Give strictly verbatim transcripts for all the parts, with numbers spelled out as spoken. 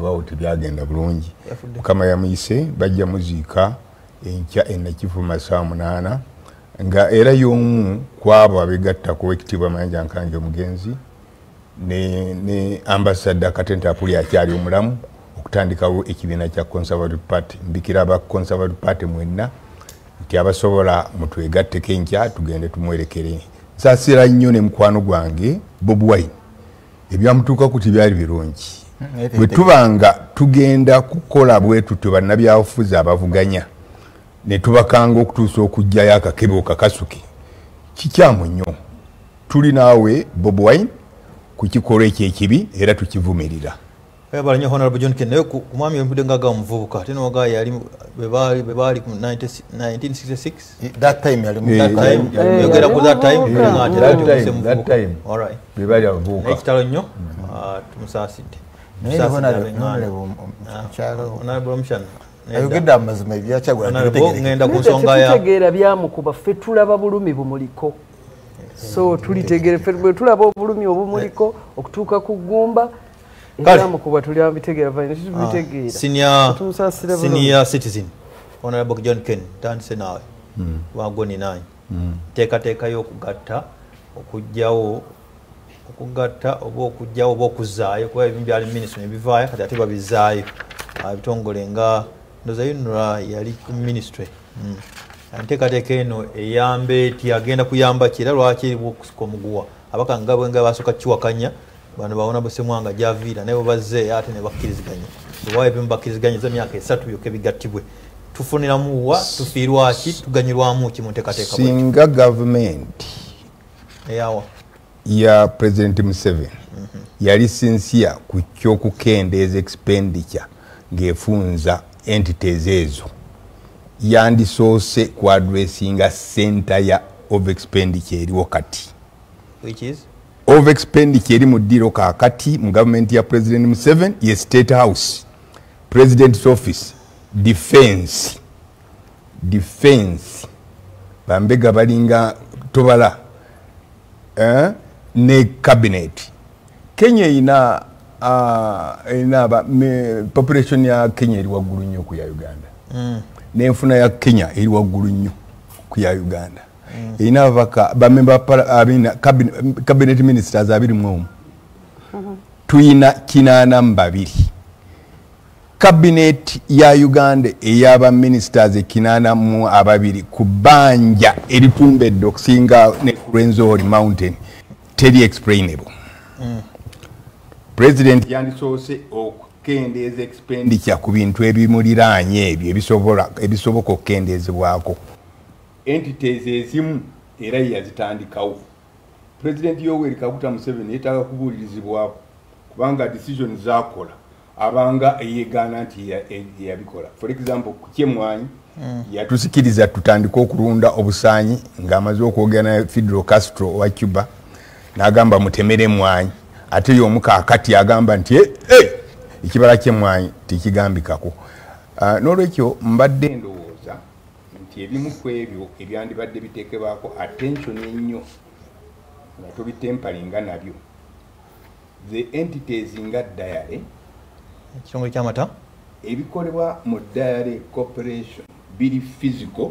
bawuti byagenda bulungi mukama yamuyise bajja muziika enkya enakivuma saa munaana nga era y'omu kwabo abegatta ku wekitiibwa Mayanja Nkanja omugenzi ne, ne ambassador Katente Apuli akyali omulamu okutandikawo ekibiina kya Conservative Party. Mbikira aba Conservative Party mwenna nti abasobola mutwegatteko enkya tugende tumwerekere. Nsaasira nnyo ne mukwano gwange Bobi Wine ebyamutuuka kuti byali birungi. Bwe tubanga tugenda kukola bwetutu bannabyabufuzi abavuganya ne tubakanga okutuusa okujjayo akakebe kakasuke kikyamu nnyo. Tuli naawe Bobi Wine ku kikolwa ekyo ekibi era tukivumirira. Ayabala nnyo Honorable John Kennedy ku mwami empudde ngaga omuvubuka ate n'oga yali bebali bebali ku nineteen sixty-six that time yali mu that time yogera ku that time that time all right bebali avubuka ekitalo nnyo tumusaasidde Honorable Mshana ayogedde amazima ebyachagula ngenda ku nsonga ya tutegeera byamukuba ffe tulaba bulumi bumuliko so tulitegeera ffe bwe tulaba obulumi obumuliko okutuuka ku ggumba byamukuba tuli abitegeera vayina tubitegeera senior senior citizen Honorable John Ken tandise nawe wagoni nine teekateeka y'okugatta okujjawo okugatta oba okujjawo oba okuzaayo kuba ebimu byali ministry nebivaayo kati ate babizaayo ebitongole nga ndoza yunura yali ku ministry enteekateeka eno eyambe eti agenda kuyamba kira lwaki eriwo okusika omuguwa abakanga bwenga basooka kiwakanya bano bawona Busemwanga Javiira nebo bazze ate ne bakkiriziganya lwayo ebimu bakkiriziganya emyaka esatu byokka ebigattibwe tufuniramu wa tufiirwaki tuganyirwamu ki mu nteekateeka singa government eyawa ya President Museveni mm -hmm. yali sincere ku kyokukendeeza expenditure ng'efunza entities ezo yandisoose ku addressinga center ya of expenditure eriwo kati which is of expenditure eri mu ddiro kaakati mu government ya President Museveni ye State House, President's Office, Defense Defense bambega balinga tobala eh? ne cabinet. Kenya ina uh, ina ba me, population ya Kenya eri waggulu nnyo ku ya Uganda mm. n'enfuna ya Kenya eri waggulu nnyo ku ya Uganda mm. ina baka ba member abina cabinet, cabinet ministers abiri mu mm -hmm. tuina kinana mbabiri cabinet ya Uganda eyaba ministers kinana mu ababiri kubanja eritumbedde okusinga ne Rwenzori Mountain teri explainable mm. President yandisoose okukendeeza expenditure ku bintu ebimuliraanye ebyo ebisobola ebisoboka okukendeezebwako entities ezimu era yazitandikawo. President Yoweri Kaguta Museveni yeetaaga kubuulirizibwako kubanga decision zakola abanga eyeegaana nti yabikola. For example ku Kyemwanyi mm. yatusikiriza tutandika okulunda obusaanyi ng'amaze okwogera na Fidel Castro wa Cuba n'agamba mutemere mwanyi ate y'omuka akati agamba nti hey, hey, ekibala ky'emwanyi tekigambikako. Uh, n'olwekyo mbadde ndowooza nti ebimu ku ebyo ebyandibadde biteekebwako attention ennyo nga tobitempalinga nabyo. The entities nga Diary ekitongole ky'amata ebikolebwa mu Diary Corporation biri physical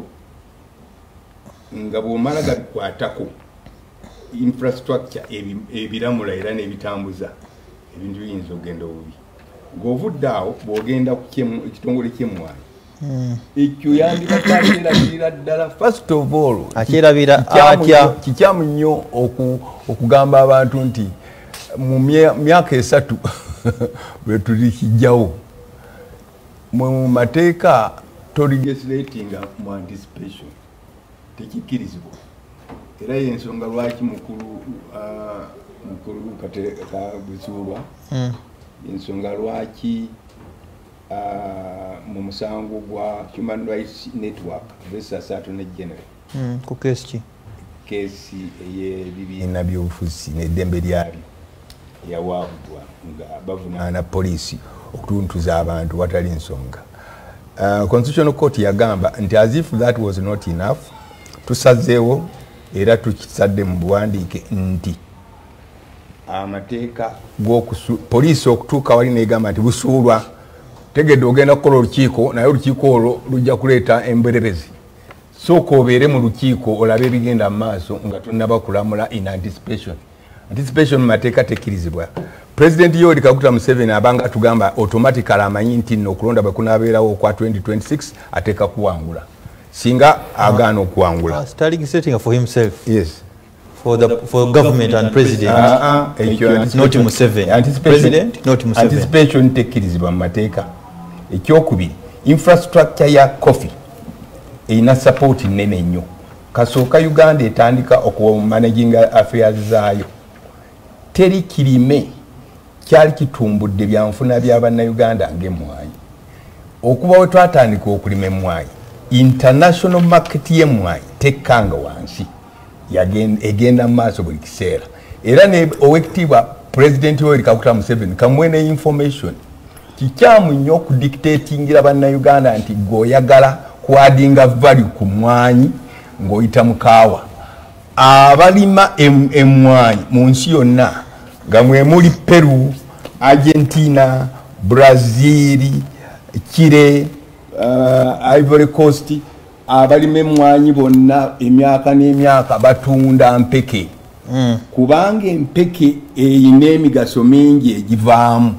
nga bw'omala gabikwatako infrastructure ebiramula era n'ebitambuza ebintu biyinza okugenda obubi. Ng'ovuddaawo bw'ogenda ku ekitongole ky'emmwanyi ekyo yandibakyerabirira ddala first of all akyerabira atya kikyamu nnyo okugamba abantu nti mu myaka esatu bwe tuli kijjawo mu mateeka to legislatinga mu anticipation tekikkirizibwa. Era y'ensonga lwaki mukulu uh, mukulu katereka buzuulwa mm. ensonga lwaki uh, mu musango gwa Human Rights Network versus Attorney General mm. ku kesi ki kesi ey'ebibiina by'obufuzi n'eddembe lyabyo yawaabudwa nga bavunaana poliisi okutuntuza abantu watali nsonga. Uh, Constitutional Court yagamba nti as if that was not enough tusazeewo era tukisadde mu buwandiike nti amateeka g'okusu poliisi okutuuka wali negamba nti busuulwa tegedde ogenda kukola olukiiko naye olukiiko olwo lujja kuleeta emberebezi sooka obeere mu lukiiko olabe ebigenda mu maaso nga tonnaba kulamula in anticipation anticipation mu mateeka tekkirizibwa President Yoweri Kaguta Museveni abanga tugamba automatically amanyi nti nno okulonda bwe kunaabeerawo okwa twenty twenty-six ateeka kuwangula singa agaana okuwangula starting setting for himself yes for the for government and president uh, uh, not Museveni president not Museveni anticipation tekkirizibwa mu mateeka ekyokubiri infrastructure ya coffee ina support nene nnyo kasooka Uganda etandika okuwa managing affairs zaayo teri kirime kyali kitumbudde byanfuna by'Abannayuganda ng'emmwanyi okuba we twatandika okulima emmwanyi international market y'emmwanyi tekkanga wansi egenda mu maaso buli kiseera era ne owekitiibwa President Yoweri Kaguta Museveni kamuwe ne information kikyamu nnyo okudictatingira Bannayuganda nti gweoyagala kuadinga value ku mmwanyi ng'oyita mu kaawa abalima emmwanyi mu nsi yonna nga mwe muli Peru, Argentina, Brazil, Chile, uh, Ivory Coast abalima emmwanyi bonna emyaka n'emyaka batunda mpeke mm. kubanga empeke eyina emigaso mingi egivaamu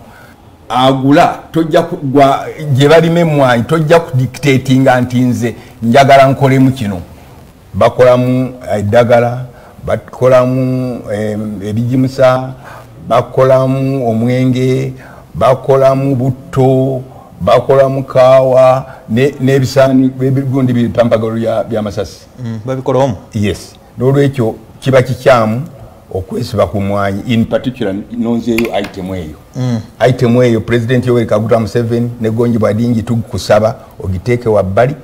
agula tojja kugwa gye balima emmwanyi tojja kudictatinga nti nze njagala nkolemu kino bakolamu eddagala bakolamu ebijimusa bakolamu omwenge bakolamu butto bakolamu kaawa n'ebisaani b'ebigundi bipampagalo by'amasasi babikolamu yes n'olwekyo kiba kikyamu okwesiba ku mmwanyi in particular nonzeeyo item eyo mm. item eyo President Yoweri Kaguta Museveni ne Gonji Badingi tukusaba ogiteeke wabbali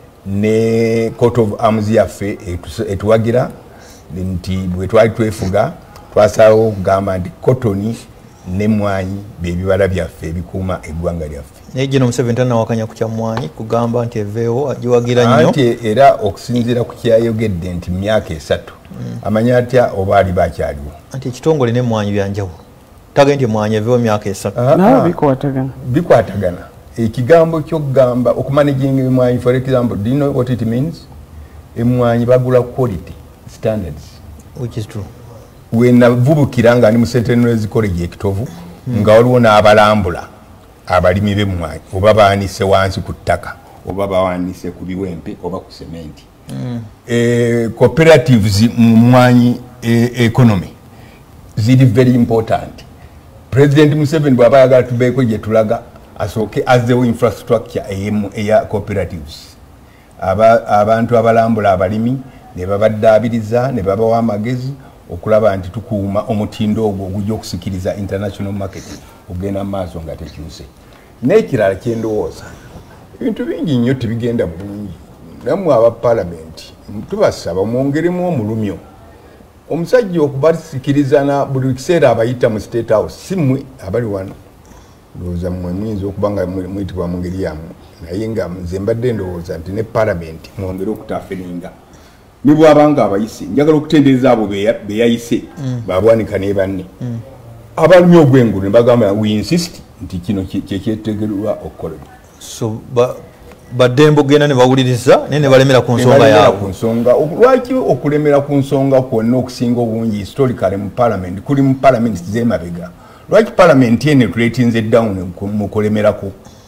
ne Court of Arms yaffe etuwagira nti bwe twali twefuga twasalawo okugamba nti kotoni n'emmwanyi by'ebibala byaffe ebikuuma eggwanga lyaffe naye General Museveni tannawakanya ku kyamwanyi kugamba nti eveewo agiwagira nnyo anti era okusinziira ku kyayogedde nti mu myaka esatu mm. amanya atya oba ali bakyaliwo anti ekitongole n'emmwanyi byanjawulo tage nti emmwanyi eveewo myaka esatu nawe bikwatagana bikwatagana ekigambo ky'okugamba okumanaging emmwanyi for example do you know what it means emmwanyi bagula quality standards which is true wenavubukira nga ndi mu Centenary College ekitovu mm. nga waliwo n'abalambula abalimi b'emmwanyi oba baanise wansi ku ttaka oba bawanise ku biwempe oba ku sementi mm. e, cooperatives mu mmwanyi e, economy ziri very important. President Museveni bw'aba ayagala tubeeko gye tulaga asooke azzeewo infrastructure eya cooperatives aba, abantu abalambula abalimi ne babaddaabiriza ne babawa amagezi okulaba nti tukuuma omutindo ogwo ogujja okusikiriza international market ogenda mu maaso nga tekyuse. N'ekirala kyendowooza ebintu bingi nnyo tebigenda bulungi nammwe aba palamenti tubasaba mwongeremu omulumyo omusajja okubasikiriza na buli kiseera abayita mu State House si mmwe abali wano ndowooza mmwe muyinza okuba nga muyitibwa mu ngeri yammwe naye nga nze mbadde ndowooza nti ne palamenti mwongere okutaferinga ne bw'abanga abayise njagala okutendereza abo beyayise mm. babwanika ne banne mm. abalumi ogw'engulu ne bagamba we insist nti kino kyekyetegerwa okukolebwa so ba badembo genda ne bawuliriza ne ne balemera ku nsonga yaabwe ku nsonga lwaki okulemera ku nsonga kwonna okusinga obungi historically mu parliament kuli mu parliament z'emabega lwaki parliament ene tuleetinze down mu kulemerako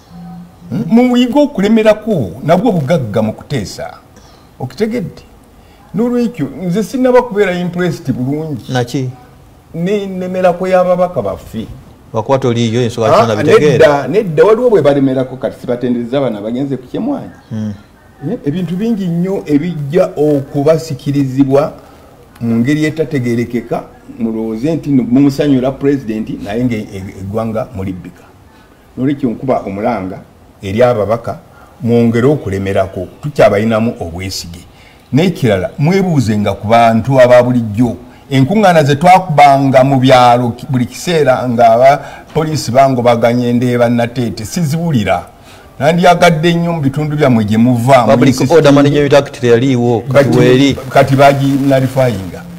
mu yiga okulemerako nabwo bugagga mu kuteesa okitegedde n'olwekyo nze sinaba kubeera impressed bulungi naki nenemerako y'ababaka baffe bakwata oliyo ensonga kyona bitegeera nedda waliwo bwe balemerako kati sibatendereza bana bagenze ku kyemwanyi hmm. ebintu bingi nnyo ebijja okubasikirizibwa mu ngeri etategeerekeka mulowooze nti mumusanyula pulezidenti naye ng'eggwanga mulibbika n'olwekyo nkuba omulanga eri ababaka mwongere okulemerako tukyabalinamu obwesige n'ekirala mwebuuzenga ku bantu aba bulijjo enkuŋŋaana ze twakubanga mu byalo buli kiseera ng'aba poliisi bangobaganya endeeba nateete siziwulira nandyagadde nnyo mu bitundu byammwe gye muva kati baginalifayinga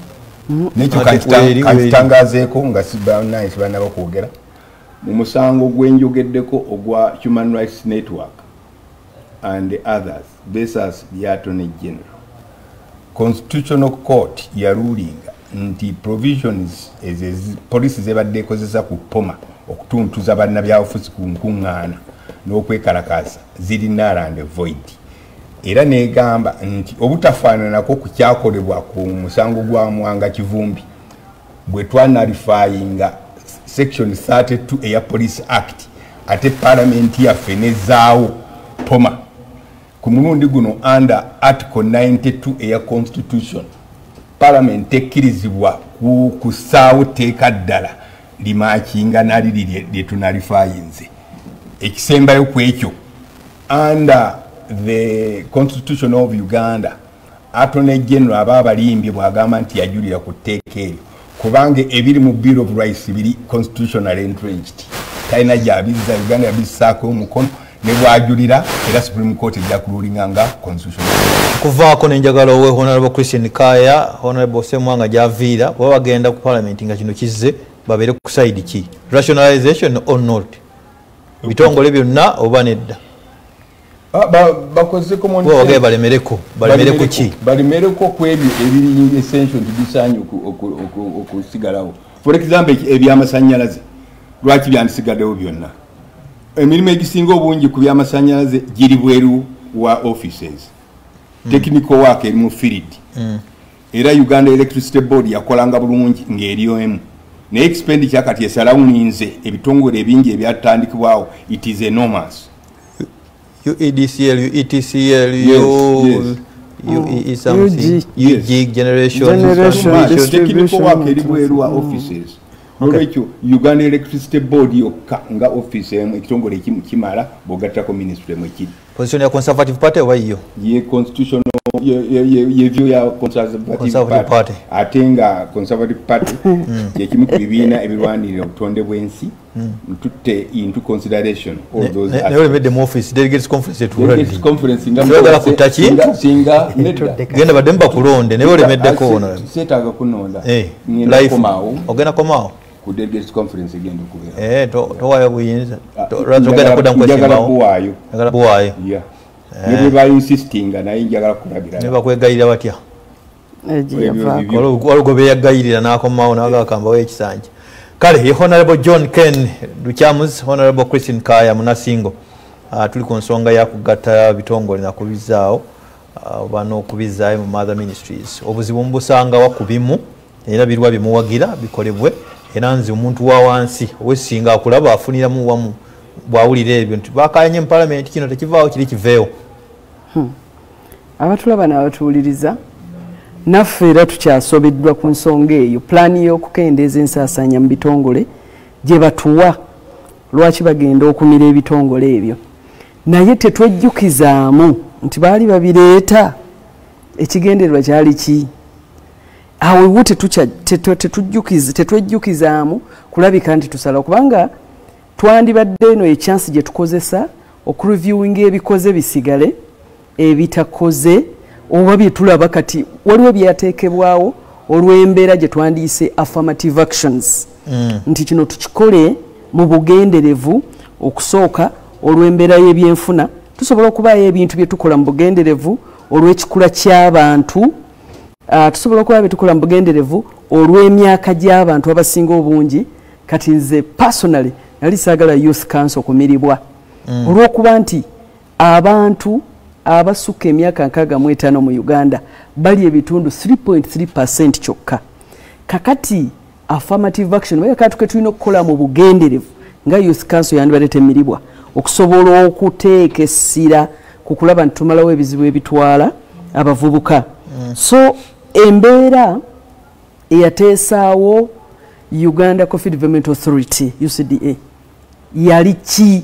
nekyo kakitangazeeko nga sibanaye sibanaba kwogera mu musango gwenjogeddeko ogwa Human Rights Network and the others versus the Attorney General. Constitutional Court ya ruling nti provisions as police zebadde kozesa ku poma okutuntuza banna bya office ku nkungana n'okwekalakasa ziri null and void. Era negamba nti obutafaananako ku kyakolebwa ku musango gwa Mwanga Kivumbi bwe twanalifyinga section thirty-two eya Police Act ate parliament yaffe nezaawo poma ku mulundi guno under article ninety-two eya constitution parliament ekkirizibwa ku kusaawo teeka ddala limakinga nali lyetunalifyinze ekisembayo ku ekyo under the Constitution of Uganda Attorney General aba abalimbye bwagamba nti yajulira ku tteeka eryo kubanga ebiri mu Bill of Rights biri constitutional entrenched talina gyabizza Uganda yabisaako omukono ne bwajulira era Supreme Court ejja kululinganga constitutional kuvaako nenjagala owe Honorable Christian Kaya Honorable Ssemwanga gy'aviira bwe bagenda ku parliament nga kino kizze babeere ku side ki rationalization or not bitongole byonna oba nedda bakoze ko moni bwe balemereko balemereko ki balemereko kwebyo ebiri essential bisanyu okusigalawo for example ebyamasanyalaze lwaki byandisigaddewo byonna emirimu egisinga obungi ku byamasanyalaze giri bweru wa offices mm. technical work eri mu field mm. era Uganda Electricity Board yakolanga bulungi ng'eriyo emu ne expenditure kati esalawuninze ebitongole ebingi ebyatandikibwawo it is enormous. U E D C L, U E T C L, U E something, U G generation, generation technical work eri bweru wa offices. Olwekyo Uganda Electricity Board yokka nga office emu ekitongole ekimu kimala bogattako ministry emu ekiri. Position ya Conservative Party oba iyo? Ye constitutional ye view ya Conservative Party. Atenga Conservative Party ye kimu ku bibiina ebirwanirira obutonde bw'ensi ntutte into consideration all those aspects. Never made them office delegates conference to delegates conference nga ngala kutachi singa genda bademba kulonde never remede ko ono setaga kunonda eh life ogena komao ku delegates conference agenda kubera eh to to wayo buyinza to razogera kuda kweshimao buwayo ngala buwayo yeah ne ba insisting na injagala kulabira ne bakwegayira batya eje yava olugobe yagayirira nakomao naga kamba we kisanje kale Honorable John Ken Duchamus Honorable Christian Kaya Munasingo uh, tuli ku nsonga ya kugatta bitongole na kubizaawo uh, bano kubizaayo mu Mother Ministries obuzibu mbusanga wakubimu era birwa bimuwagira bikolebwe era nzi omuntu wa wansi owesinga akulaba afunira mu wamu bwawulire ebyo nti bakanye mu parliament kino tekivaawo kiri kiveewo hmm. abatulaba n'abatuwuliriza naffe era tukyasobeddwa ku nsonga eyo pulaani y'okukendeeza ensaasanya mu bitongole gye batuwa lwaki bagenda okumira ebitongole ebyo naye tetwejjukizaamu nti baali babireeta ekigendererwa kyali ki awewo tetwejjukizaamu kulabika nti tusala kubanga twandibadde eno echansi gye tukozesa okureviewinga ebikoze bisigale ebitakoze oba byetulaba kati waliwo byateekebwawo olw'embeera gye twandiise affirmative actions mm. nti kino tukikole mu bugenderevu okusooka olw'embeera y'ebyenfuna tusobola okubaayo ebintu bye tukola mu bugenderevu olw'ekikula ky'abantu uh, tusobola okuba bye tukola mu bugenderevu olw'emyaka gy'abantu abasinga obungi kati nze personally nali saagala youth council kumiribwa mm. olw'okuba nti abantu abasuka emyaka nkaaga mu etaano mu Uganda bali ebitundu three point three percent kyokka kakati affirmative action baya katuke tulina okukola mu bugenderevu nga youth council yandibadde temiribwa okusobola okuteeka essira ku kulaba nti tumalawo ebizibu ebitwala abavubuka mm. so embeera eyateesaawo Uganda Coffee Development Authority U C D A yali ki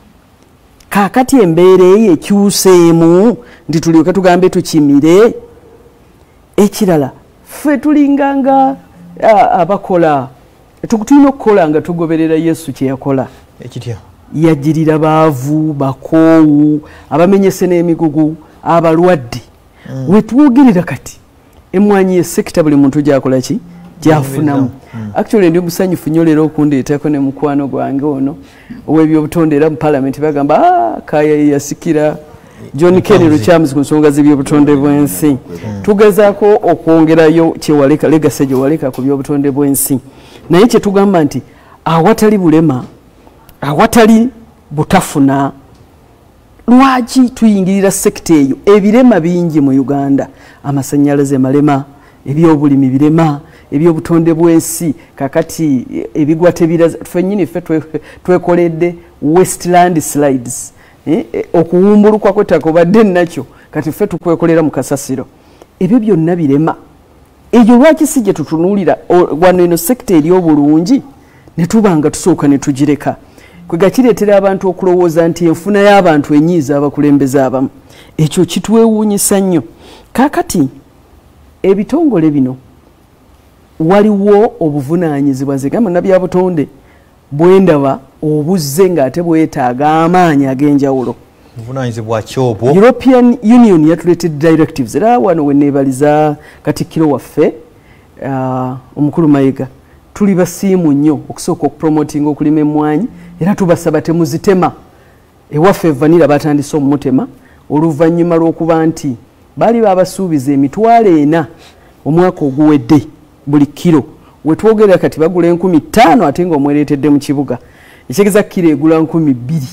kakati embeera eyo ekyuseemu nti tulyoke tugambe tukimire ekirala ffe tulinganga abakola tulina okukola nga tugoberera Yesu kye yakola ekitya yajjirira baavu bakoowu abamenyese n'emigugu abalwadde mm. wetwogirira kati emmwanyi ye sekita buli muntu gyakola ki gyafunamu. Actually ndi musanyufu nnyo leero okundeetako ne mukwano gwange ono ow'ebyobutonde era mu palamenti bagamba ah, Kaaya ye yasikira John Kerry Lukyamzi ku nsonga z'ebyobutonde bw'ensi. Tugezaako okwongerayo kyewaleka legacy gyewaleka ku byobutonde bw'ensi. Naye kye tugamba nti awatali bulema, awatali butafuna, lwaki tuyingirira sekita eyo? Ebirema bingi mu Uganda, amasannyalaze malema, ebyobulimi birema, ebyobutonde bw'ensi kakati ebigwa tebiraza. Ffennyini ffe twekoledde Westland slides, eh, okuwumbulukwa kw'ettaka obadde nakyo kati ffe tukwekolera mu kasasiro. Ebyo byonna birema. Eyo lwaki si gye tutunuulira wano eno sekita eri obulungi ne tuba nga tusooka ne tugireka? Kwe gakireetera abantu okulowooza nti enfuna y'abantu enyiiza abakulembeze abamu. Ekyo kitwewuunyisa nnyo. Kaakati ebitongole bino waliwo obuvunaanyizibwa, nze gamba nabyabutonde bwendaba obuzze ng'ate bwetaaga amaanyi ag'enjawulo. Buvunaanyizibwa ki obwo? European Union yatuleetedde directives era wano we neebaliza Katikkiro waffe uh, omukulu Mayiga, tuli basiimu nnyo okusooka okupromotinga okulima emmwanyi era tubasaba temuzitema. Ewaffe vanira batandise omutema oluvannyuma lw'okuba nti baali babasuubiza emitwalo ena omwaka oguwedde buli kiro, wetwogera kati bagula enkumi ttaano ate ng'omwereetedde mu kibuga ekigeza kiro egula nkumi bbiri.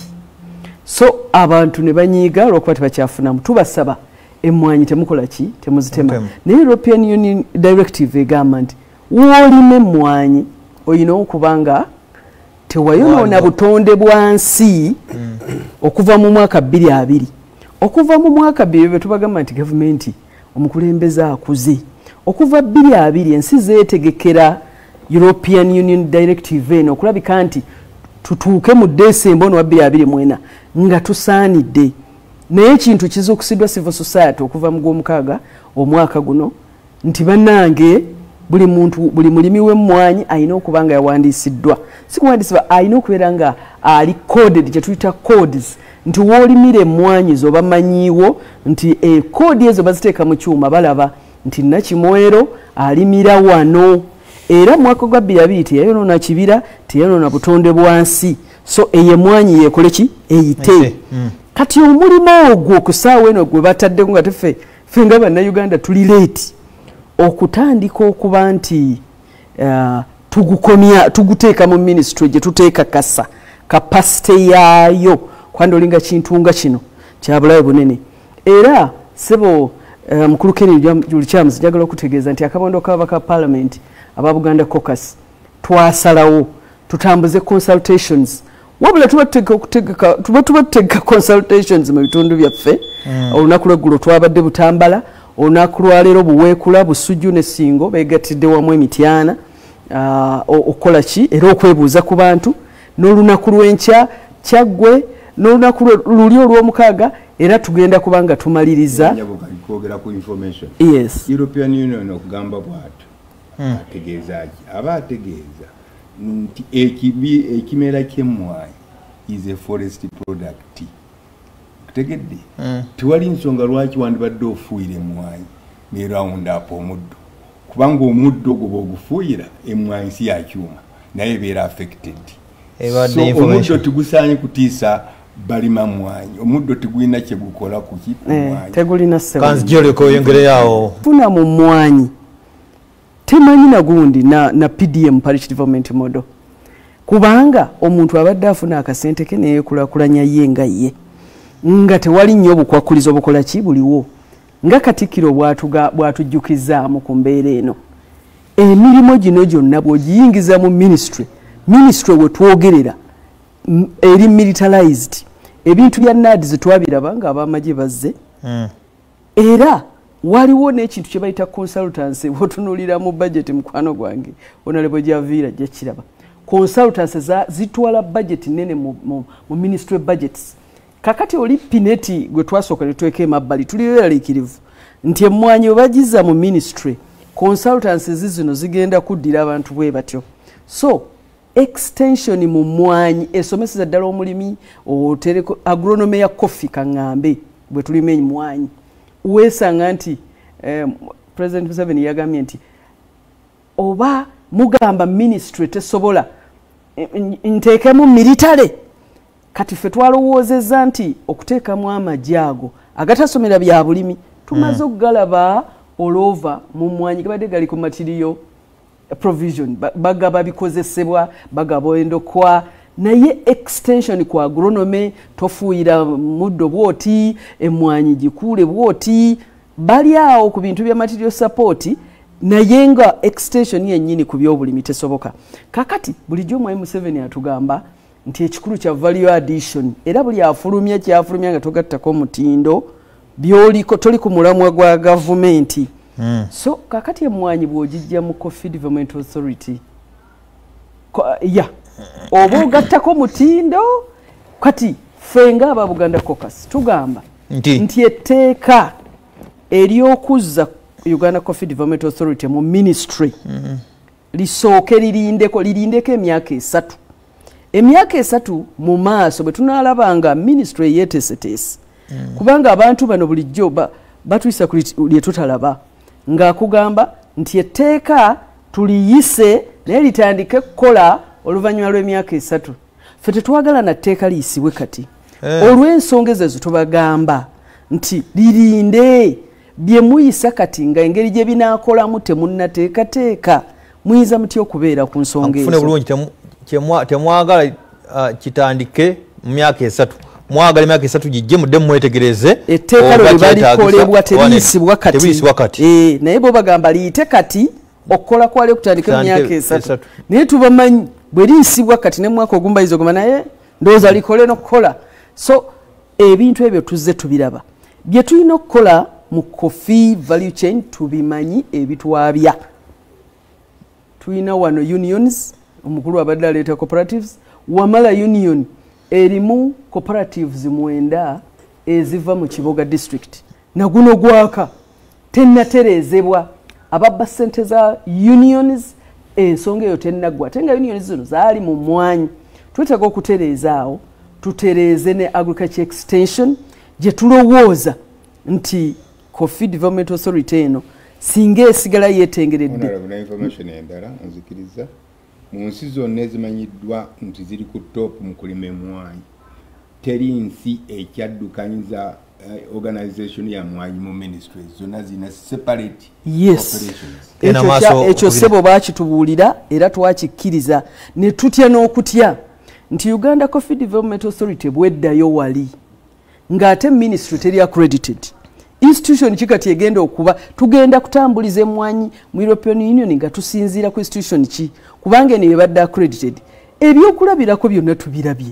So abantu ne banyiiga olw'okuba tebakyafunamu. Tubasaba emmwanyi temukola ki? Temuzitema. Okay. Naye European Union Directive egamba nti woolima emmwanyi olina okuba nga tewayonoona butonde bwa nsi mm. okuva mu mwaka bbiri abiri. Okuva mu mwaka bbiri bwe tubagamba nti gavumenti omukulembeze akuze. Okuva bbiri abiri ensi zeetegekera European Union Directive eno okulabika nti tutuuke mu Desemba ono wa bbiri abiri mwena nga tusaanidde. Naye ekintu kizuukusiddwa civil society okuva mu gw'omukaaga omwaka guno nti bannange buli muntu buli mulimi w'emmwanyi alina okuba nga yawandiisiddwa. Si kuwandiisibwa, alina okubeera nga ali coded, kye tuyita codes, nti w'olimira emmwanyi zo bamanyiiwo nti e kodi ezo baziteeka mu kyuma balaba nti Nakimwero alimira wano. Era mwaka gwa bbiri abiri teyayonoona kibira, teyayonoona butonde bwa nsi. So eyo emmwanyi yeekole ki? Eyite. Mm. Kati omulimu ogwo ku ssaawa eno gwe bataddeko nga teffe ffe nga bannayuganda tuli leeti okutandika okuba nti uh, tugukomya tuguteeka mu ministry gye tuteeka kasa kapasite yaayo kwandi olinga kintu nga kino kya bulabe bunene. Era sebo mukulu uh, Kenny Lukyamzi njagala okutegeeza nti akabondo k'ababaka parliament aba Buganda caucus twasalawo tutambuze consultations. Wabula tuba tutegeka tuba tuba tutegeka consultations mu bitundu byaffe. Mm. Olunaku lw'eggulo twabadde Butambala, olunaku lwaleero Buweekula, Busujju ne Singo beegattidde wamu emityana uh, okukola ki era okwebuuza ku bantu. N'olunaku lw'enkya Kyaggwe, n'olunaku luli olw'omukaaga era tugenda kubanga tumaliriza kwogera ku information. Yes. European Union okugamba bw'ato mm. ategeezaki aba ategeeza nti ekibi ekimera ky'emmwanyi is a forest product. Tegedde mm. tiwali nsonga lwaki wandibadde ofuuyira emmwanyi ne round up omuddo, kubanga omuddo gwo ogufuuyira emmwanyi si yakyuma naye ebeera affected. So omuddo tigusaanye kutiisa balima mmwanyi, omuddo tigulina kye gukola ku ki mmwanyi. Tegulina kanzijoleko oyongere yawo funa mu mmwanyi temanyi na gundi na, na P D M parish development model, kubanga omuntu abadde afuna akasente ke neyeekulakulanya ye nga ye nga tewali nnyo obukwakulizo obukola ki buliwo nga Katikkiro bw'atujjukizaamu ku mbeera eno. Emirimu gino gyonna bw'ogiyingiza mu ministry ministry we twogerera eri militarized, ebintu bya N A D Z twabiraba nga abamagye bazze mm. era waliwo n'ekintu kye bayita consultancy bw'otunuulira mu budget mukwano gwange Honorable Javiira gyekiraba. Consultancy zitwala budget nene mu, mu, mu ministry budgets. Kakati oli Pineti gwe twasooka ne tweka emabbali tuliraliikirivu nti emmwanyi bagiza mu ministry consultancy zino zigenda kuddira abantu bwe batyo. So extension mu mmwanyi esomeseza ddala omulimi otereko agronome ya coffee kaŋŋambe bwe tulima emmwanyi weesanga nti eh, President Museveni yagambye nti oba mugamba ministry tesobola nteekemu military kati ffe twalowoozezza nti okuteekamu amagye ago agatasomera bya bulimi tumaze okugalaba all over mu mwanyi gabadde gali ku material provision bagaba bikozesebwa bagaba endokwa naye extension kwa agronome tofuira muddo bwoti emwanyi gikule bwoti bali awo ku bintu bya material support naye nga extension yennyini ku byobulimi tesoboka kakati bulijjo Mwai Museveni atugamba nti ekikulu kya value addition era buli afulumya kyafulumya nga togattako mutindo byoliko toli ku mulamwa gwa gavumenti mm. so kakati emwanyi bw'ogijja mu Coffee Development Authority Ko, ya oba ogattako mutindo kati fenga aba Buganda Caucus tugamba nti, nti etteeka eryokuzza Uganda Coffee Development Authority mu ministry mm -hmm. lisooke lirindeko lirindeko emyaka esatu emyaka esatu mu maaso bwe tunaalabanga ministry yetesetese mm. kubanga abantu bano bulijjo batuyisa ku lye tutalaba ng'akugamba nti etteeka tuliyise naye litandike kukola oluvannyuma lw'emyaka esatu ffe tetwagala na tteeka liyisibwe kati eh. olw'ensonga ezo tubagamba nti lirinde bye muyisa kati nga engeri gye binaakolamu temunnateekateeka muyinza mutya okubeera ku nsonga ezo bulungi temwagala uh, kitandike mu myaka esatu mwagala emyaka esatu gijje mudde mwetegereze etteeka lwe balikolebwa teriyisibwa kati eh, naye bo bagamba liyite kati okukola kwali okutandika mu myaka esatu naye tubamanyi bwe liyisibwa kati ne mwaka ogumbayiza oguma naye ndowooza likole n'okukola so ebintu ebyo tuzze tubiraba bye tulina okukola mu coffee value chain tubimanyi ebitwabya tulina wano unions omukulu abadde aleeta cooperatives Wamala Union erimu cooperatives mwenda eziva mu Kiboga district na guno gwaka tennaterezebwa ababba ssente za unions ensonga eyo tennaggwa tenga unions zino zaali mu mwanyi twetaaga okutereeza awo tutereeze ne agriculture extension gye tulowooza nti Coffee Development Authority eno singa esigala yeetengeredde information endala nzikiriza mu nsi zonna ezimanyiddwa nti ziri ku top mu kulima emwanyi teri nsi ekyaddukanyiza uh, organization ya mwanyi mu ministries zonna zina separate yes ekyo sebo baakitubuulira era twakikkiriza ne tutya n'okutya nti Uganda Coffee Development Authority bweddayo wali ng'ate ministry teri accredited institution kikati egenda okuba tugenda kutambuliza emwanyi mu European Union nga tusinziira ku institution ki kubanga ne badde accredited ebyokulabirako byonna tubirabye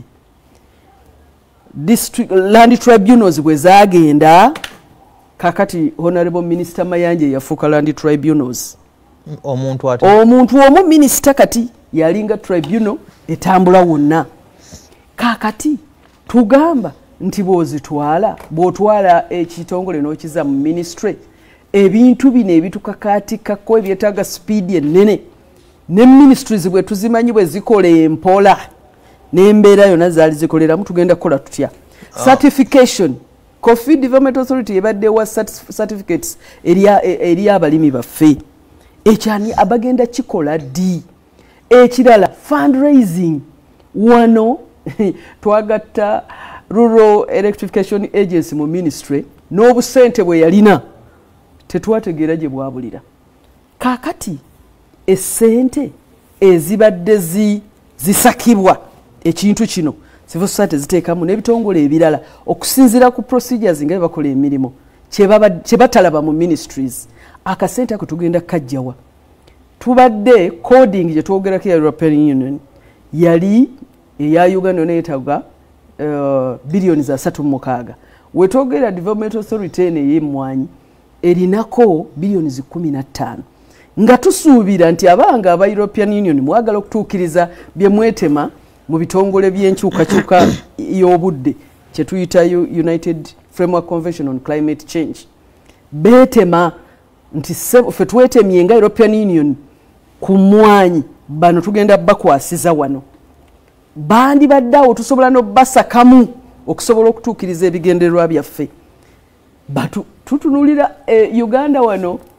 district land tribunals bwe zaagenda kakati honorable minister Mayanja yafuuka land tribunals omuntu ate omuntu omu minister kati yalinga tribunal etambula wonna kakati tugamba nti bwozitwala bwotwala ekitongole n'okiza mu ministry ebintu bino ebitukakaatikako ebyetaaga speed ennene ne ministries bwe tuzimanyi bwe zikola empola n'embeera yonna zaali zikoleramu tugenda kukola tutya oh. certification Coffee Development Authority ebadde wa certificates eri abalimi baffe ekyani abagenda kikola ddi ekirala fundraising wano twagatta Rural Electrification Agency mu ministry n'obusente bwe yalina tetwategeera gye bwabulira kakati essente ezibadde zi zisakibwa ekintu kino civil society ziteekamu n'ebitongole ebirala okusinziira ku procedures nga bakola emirimu kye batalaba mu ministries akasente ako tugenda kajjawa tubadde coding gye twogerako ya European Union yali eya Uganda neetaga Uh, bilioni za satu mukaaga wetogera Development Authority ene y'emwanyi erinako bilioni zikumi na ttaano nga tusuubira nti abanga aba European Union mwagala okutuukiriza bye mwetema mu bitongole by'enkyukakyuka y'obudde kye tuyita United Framework Convention on Climate Change beetema nti ffe twetemye nga European Union ku mwanyi bano tugenda bakwasiza wano bandi baddawo tusobola n'obbasakamu okusobola okutuukiriza ebigendererwa byaffe batu tutunulira eh, Uganda wano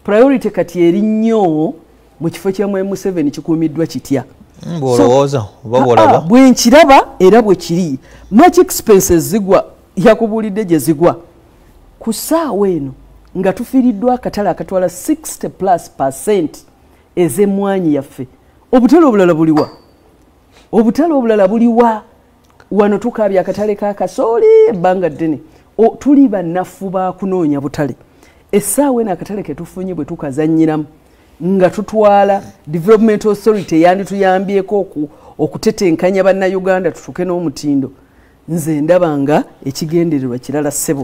priority kati eri nnyo mu kifo kya M seven kikuumiddwa kitya mbolowooza babolaba bwe nkiraba era bwe kiri much expenses zigwa yakubuulidde gye zigwa ku ssaawa eno nga tufiiriddwa akatale akatwala sixty plus percent ez'emmwanyi yaffe obutale obulala buliwa obutale obulala buliwa wano tukaabya akatale ka kasooli ebbanga ddene tuli bannafu ba kunoonya butale essaawa eno akatale ke tufunye bwe tukazannyiramu nga tutwala development authority yandituyambyeko okutetenkanya bannayuganda tutuke n'omutindo nze ndaba nga ekigendererwa kirala ssebo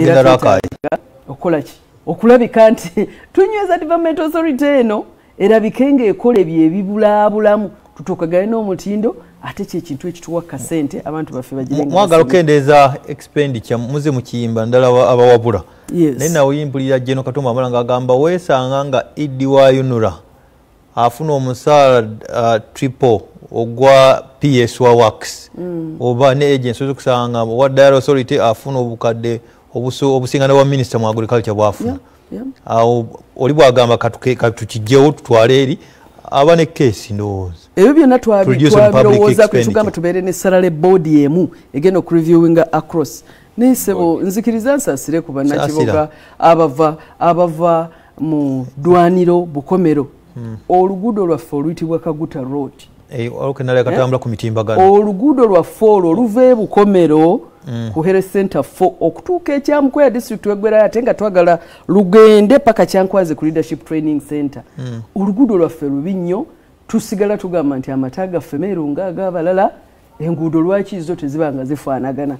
okola ki okulabika nti tunyweza development authority eno erabike ng'ekola ebyo ebibulaabulamu tutuukagane n'omutindo ate kyekintu ekituwa kasente abantu baffe bagire mwagala okendeeza expenditure muze mu kiyimba ndala abawabula naye nawe yimpulira Jeno Katumba Wamala ng'agamba weesanga nga Idi wa Yunura afuna omusaala uh, triple ogwa P S wa Works mm. oba ne agency okusanga wa Dial Authority afuna obukadde obuso obusingana wa Minister mu Agriculture bwafuna yeah, yeah. awo oli bwagamba katuke katukijjewo tutwale eri abane case ndowooza ebyo byonna twabirowooza ku tugamba tubeere ne salary board emu egenda okureviewinga across nisebo nzikiriza nsasire ku bannakibuga abava abava mu dwaniro bukomero hmm. oluguudo lwaffe oluyitibwa Kaguta Road katambula ku mitimbagano oluguudo lwaffe olwo oluva e Bukomero mm. ku Health Center four okutuuka ekyamukweya district weggwerayo ate nga twagala lugende paka Kyankwaze ku Leadership Training Center mm. oluguudo lwaffe lubi nnyo tusigala tugamba nti amata gaffe meerunga ag'abalala enguudo lwaki zo tezibanga zifaanagana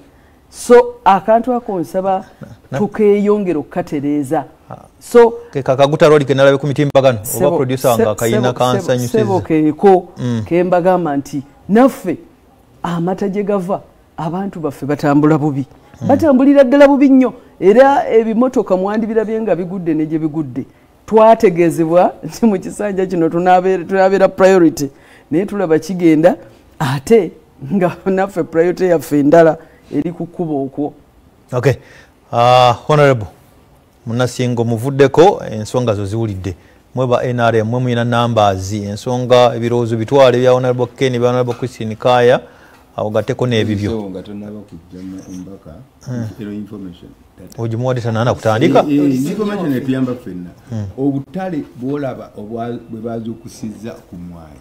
so akantu ako nsaba tukeeyongera okukatereeza so Kaguta Road kenalabe ku mitimbagano oba producer nga kayina kansanyusiza sebo keeko mm. kembagamba nti naffe amata gye gava abantu baffe batambula bubi mm. batambulira ddala bubi nnyo era ebimotoka mwandibirabye nga bigudde ne gye bigudde twategeezebwa nti mu kisanja kino tunabeera priority naye tulaba kigenda ate nga naffe priority yaffe endala eri ku kkubo okwo okay uh, honorable munasingo muvuddeko ensonga zo ziwulidde mweba N R M mwe muyina numbers ensonga ebirowoozo bitwale bya honorable Ken bya honorable Christine Kaya awo gatteko n'ebibyo ensonga tonaba kujja mbaka ero information ojimuwadde tanana kutandika information etuyamba ffenna obutale bwolaba bwe bazuukusizza ku mwai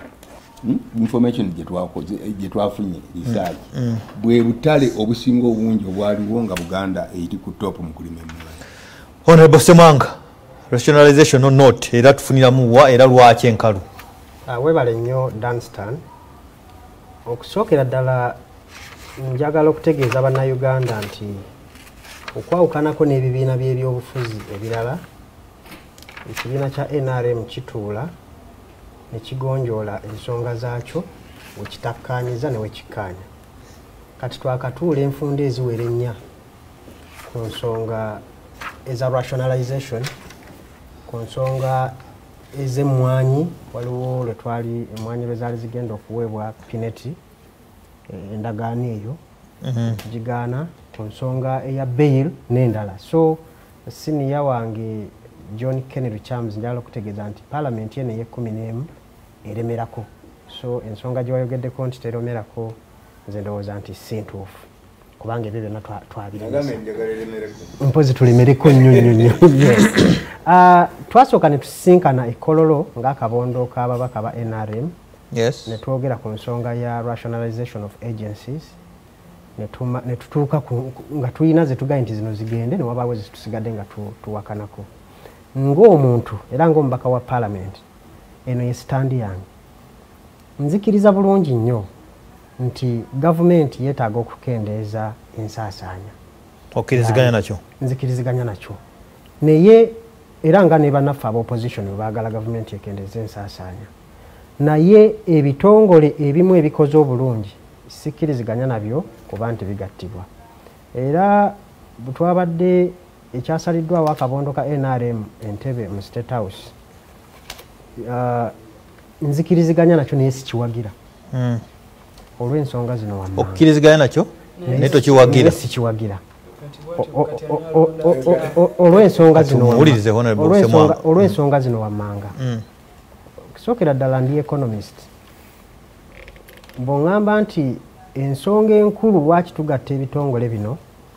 Hmm? information gye twafunye research mm. bwe butale obusinga obungi obwaliwo nga Buganda eri ku top mu kulima emmwanyi. Honorable Semanga, rationalization or not era tufuniramu wa era lwaki enkalu uh, webale nnyo Dunstan okusookera ddala njagala okutegeeza bannayuganda nti okwawukanako n'ebibiina by'ebyobufuzi ebirala ekibiina kya N R M kituula nekigonjoola ensonga zaakyo wekitakkaanyiza ne wekikkaanya kati twakatuula enfunda eziwera ennya ku nsonga eza rationalization ku nsonga ez'emmwanyi waliwo lwe twali emmwanyi lwe zaali zigenda okuweebwa pineti endagaano eyo tugigaana ku nsonga eya bail n'endala so siniya wange John Kennedy Chams njala okutegeeza nti parliament yene y'ekkumi n'emu eremerako so ensonga gye wayogeddeko nti teremerako nze ndowooza nti si ntuufu kubanga ebyo byonna twabiremesa mpozi tulemereko nnyo nnyo nnyo twasooka ne tusisinkana e Kololo ng'akabondo k'ababaka ba N R M ne twogera ku nsonga ya rationalization of agencies ne tutuuka nga tulina ze tugaye nti zino zigende ne wabaawo ze tusigadde nga tuwakanako ng'omuntu era ng'omubaka wa parliament eno ye standi yange nzikiriza bulungi nnyo nti gavumenti yeetaaga okukendeeza ensaasaanya okkiriziganya nakyo nzikiriziganya nakyo naye era nga ne bannaffe aba opposition bwe baagala gavumenti ekendeeza ensaasaanya naye ebitongole ebimu ebikoze obulungi sikkiriziganya nabyo kuba nti bigattibwa era bwe twabadde ekyasaliddwawo akabondo ka N R M Entebbe mu State House uh, nzikiriziganya nakyo naye sikiwagira mm. olw'ensonga zino wammanga okkiriziganya nakyo naye tokiwagira sikiwagira olw'ensonga zino olw'ensonga zino wammanga okusookera ddala ndi economist bw'oŋŋamba nti ensonga enkulu lwaki tugatta ebitongole bino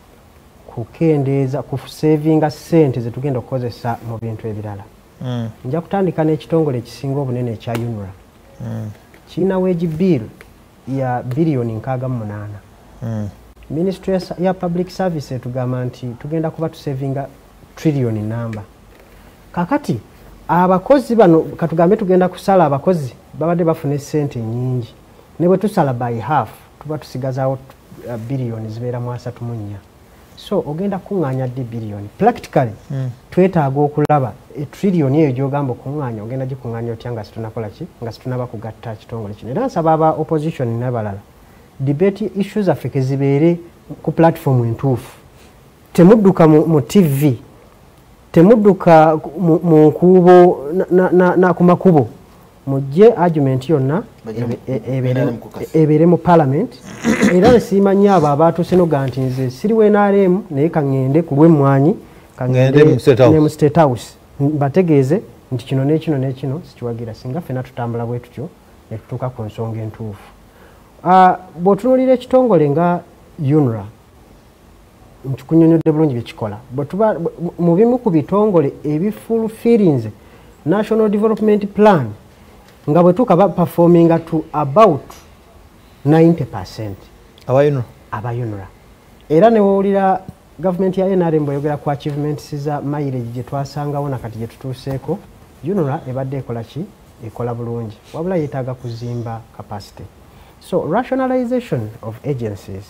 kukendeeza kusevinga ssente zetugenda okukozesa mu bintu ebirala nja kutandika n'ekitongole ekisinga obunene ekya unra kirina wage bill ya biliyoni nkaaga mu munaana ministry ya public service etugamba nti tugenda kuba tusevinga trillion namba kakati abakozi bano katugambe tugenda kusala abakozi babadde bafuna sente nyingi ne bwe tusala by half tuba tusigazaawo uh, biliyoni zibeera mu asatu mu nnya so ogenda kuŋŋaanya ddi biliyoni practically mm. twetaaga okulaba etrillion eyo gy'ogamba okuŋŋaanya ogenda gikuŋŋaanya otya nga situnakola ki nga situnaba kugatta kitongole kino era nsaba aba opposition n'abalala debate issues zaffe ke zibeere ku platform entuufu temudduka mu, mu tv temudduka mu, mu nkuubo na, na, na ku makubo mujje argument yonna ebeere mu parliament era nsiima nnyo abo abaatuuse noga nti nze siri we N R M naye kaŋŋende ku lw'emmwanyi kaŋŋende ne mu state house bategeeze nti kino n'ekino n'ekino sikiwagira singa ffenna tutambula bwe tutyo ne tutuuka ku nsonga entuufu. Uh, bw'otunuulira ekitongole nga unra nkikunyonyodde bulungi byekikola bwetuba mu bimu ku bitongole ebifulfirinze national development plan nga bwe tukaba performinga to about ninety percent abayunra abayunra era ne wowulira government ya N R M bweyogera ku achievements za mileage gye twasangawo nakati gye tutuuseeko unra ebadde ekola ki ekola bulungi wabula yeetaaga kuzimba capacity. So rationalization of agencies,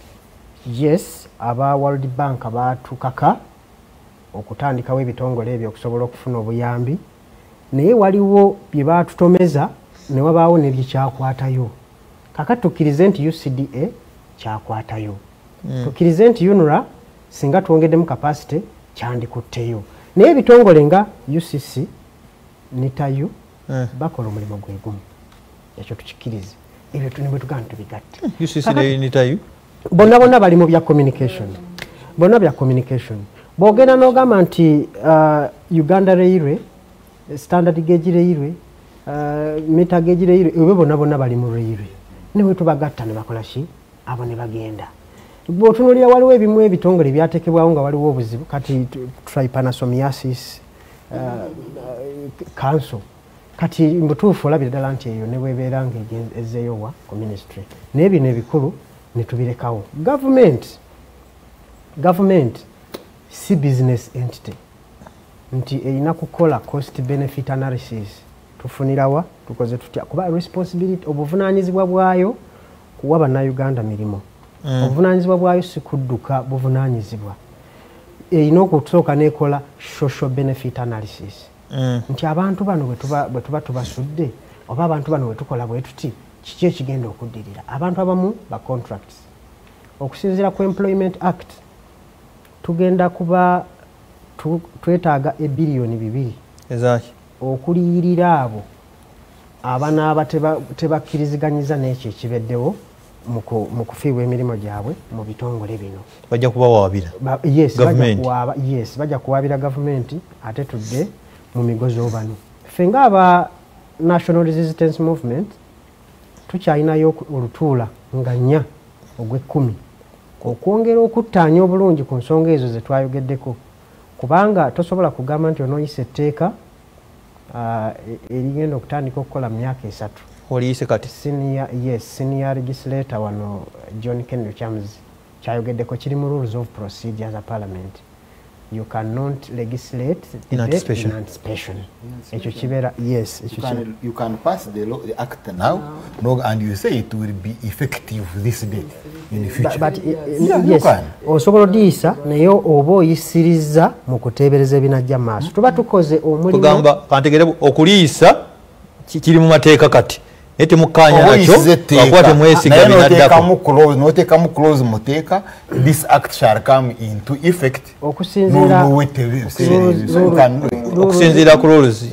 yes, aba World Bank abatukaka okutandikawo ebitongole ebyo okusobola okufuna obuyambi naye waliwo bye batutomeza ne wabaawo ne byekyakwatayo kakati tukkirize nti U C D A kyakwatayo mm. tukkirize nti unra singa twongeddemu capacity kyandikutteyo naye ebitongole nga U C C nitayo mm. bakola omulimu gwe gumu ekyo tukikkirize ebyo tunibwe tuganda tubigatte U C C nitayo bonna bonna bali mu bya communication bonna bya communication bwogenda n'ogamba nti uh, Uganda Railway standard gauge railway uh, meter gauge railway ebe bonna bonna bali mu railway niwe tubagatta ne bakola ki abo ne bagenda bw'otunuulira waliwo ebimu ebitongole byateekebwawo nga waliwo obuzibu kati trypanosomiasis uh, uh, council kati mbutuufu olabira ddala nti eyo ne bwebeera nga ezeeyowa ku ministry naye bino ebikulu ne tubirekawo. Government government si business entity nti erina kukola cost benefit analysis tufunirawa tukoze tutya kuba responsibility obuvunaanyizibwa bwayo kuwa bannayuganda mirimu mm. obuvunaanyizibwa bwayo si kudduka buvunaanyizibwa erina okusooka nekola social benefit analysis mm. nti abantu bano bwe tuba tubasudde oba abantu bano bwe tukola bwe tuti kiki ekigenda okuddirira abantu abamu ba contracts okusinziira ku Employment Act tugenda kuba tu, twetaaga ebiliyoni bibiri ezaki okuliyirira abo abanaaba tebakkirizganyiza n'ekyo ekibeddewo mu kufiibwa emirimu gyabwe mu bitongole bino bajja kubawaabira yes, yes bajja kuwaabira gavumenti ate tudde mu migozi obano ffe ng'aba National Resistance Movement tukyalinayo olutuula nga nnya ogw'ekkumi okwongera okuttaanya obulungi ku nsonga ezo ze twayogeddeko kubanga tosobola kugamba nti onooyisa etteeka uh, erigenda okutandika okukola mu myaka esatu oliyise kati senior, yes, senior legislator wano John Henry Chams kyayogeddeko kiri mu rules of procedure za parliament you cannot legislate in anticipation. In anticipation. Ekyo kibeera yes. You can, you can pass the law, the act now, no, and you say it will be effective this date in the future. But, but yeah, yes, osobola odiyisa naye oba oyisiriza mu kuteebereza ebinajja maaso. Tuba tukoze omulimu tugamba kantegere okuliyisa kiri mu mateeka kati. Ete mukanya nakyo akwate mwesiga binaddako n'oteekamu clause muteeka this act shall come into effect okusinziira okusinziira ku rules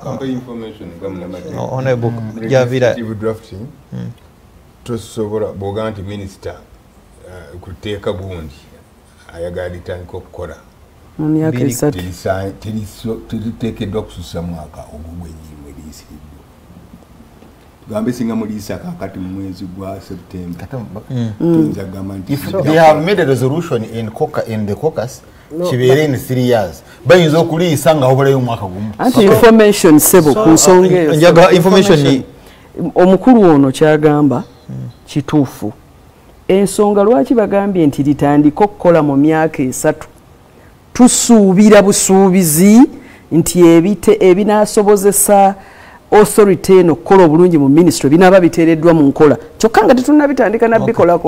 honorable javira drafting tosobola bw'ogamba nti minisita kuteeka gundi ayagala litandika okukola mu myaka esatu teriteekeddwa kususa mwaka ogugwenyini liisiddwa gambe singa muliisa kakati mu mwezi gwa September tuyinza kugamba nti if they have made a resolution in caucus in the caucus kibeere in three years bayinza okuliisa nga hobulayo omwaka gumu anti information sebo ku nsonga eyo njaga information ni omukulu ono kyagamba kituufu ensonga lwaki bagambye nti litandika okukola mu myaka esatu tusuubira busuubizi nti ebite ebinaasobozesa authority eno okukola obulungi mu ministry binaaba biteereddwa mu nkola kyokka nga tetunnabitandika nabbikolako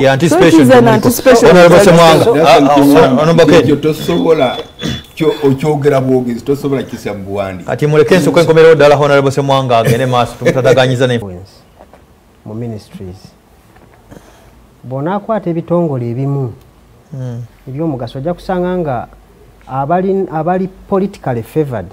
ekyo tosobola okyogera bwogezi tosobola kisa mu buwandi ati muleke ensoko enkomerero ddala honorable Semwanga agende maaso tumutadaganyiza mu ministries bw'onaakwata ebitongole ebimu ebyomugaso ojja kusanga nga abali abali politically favored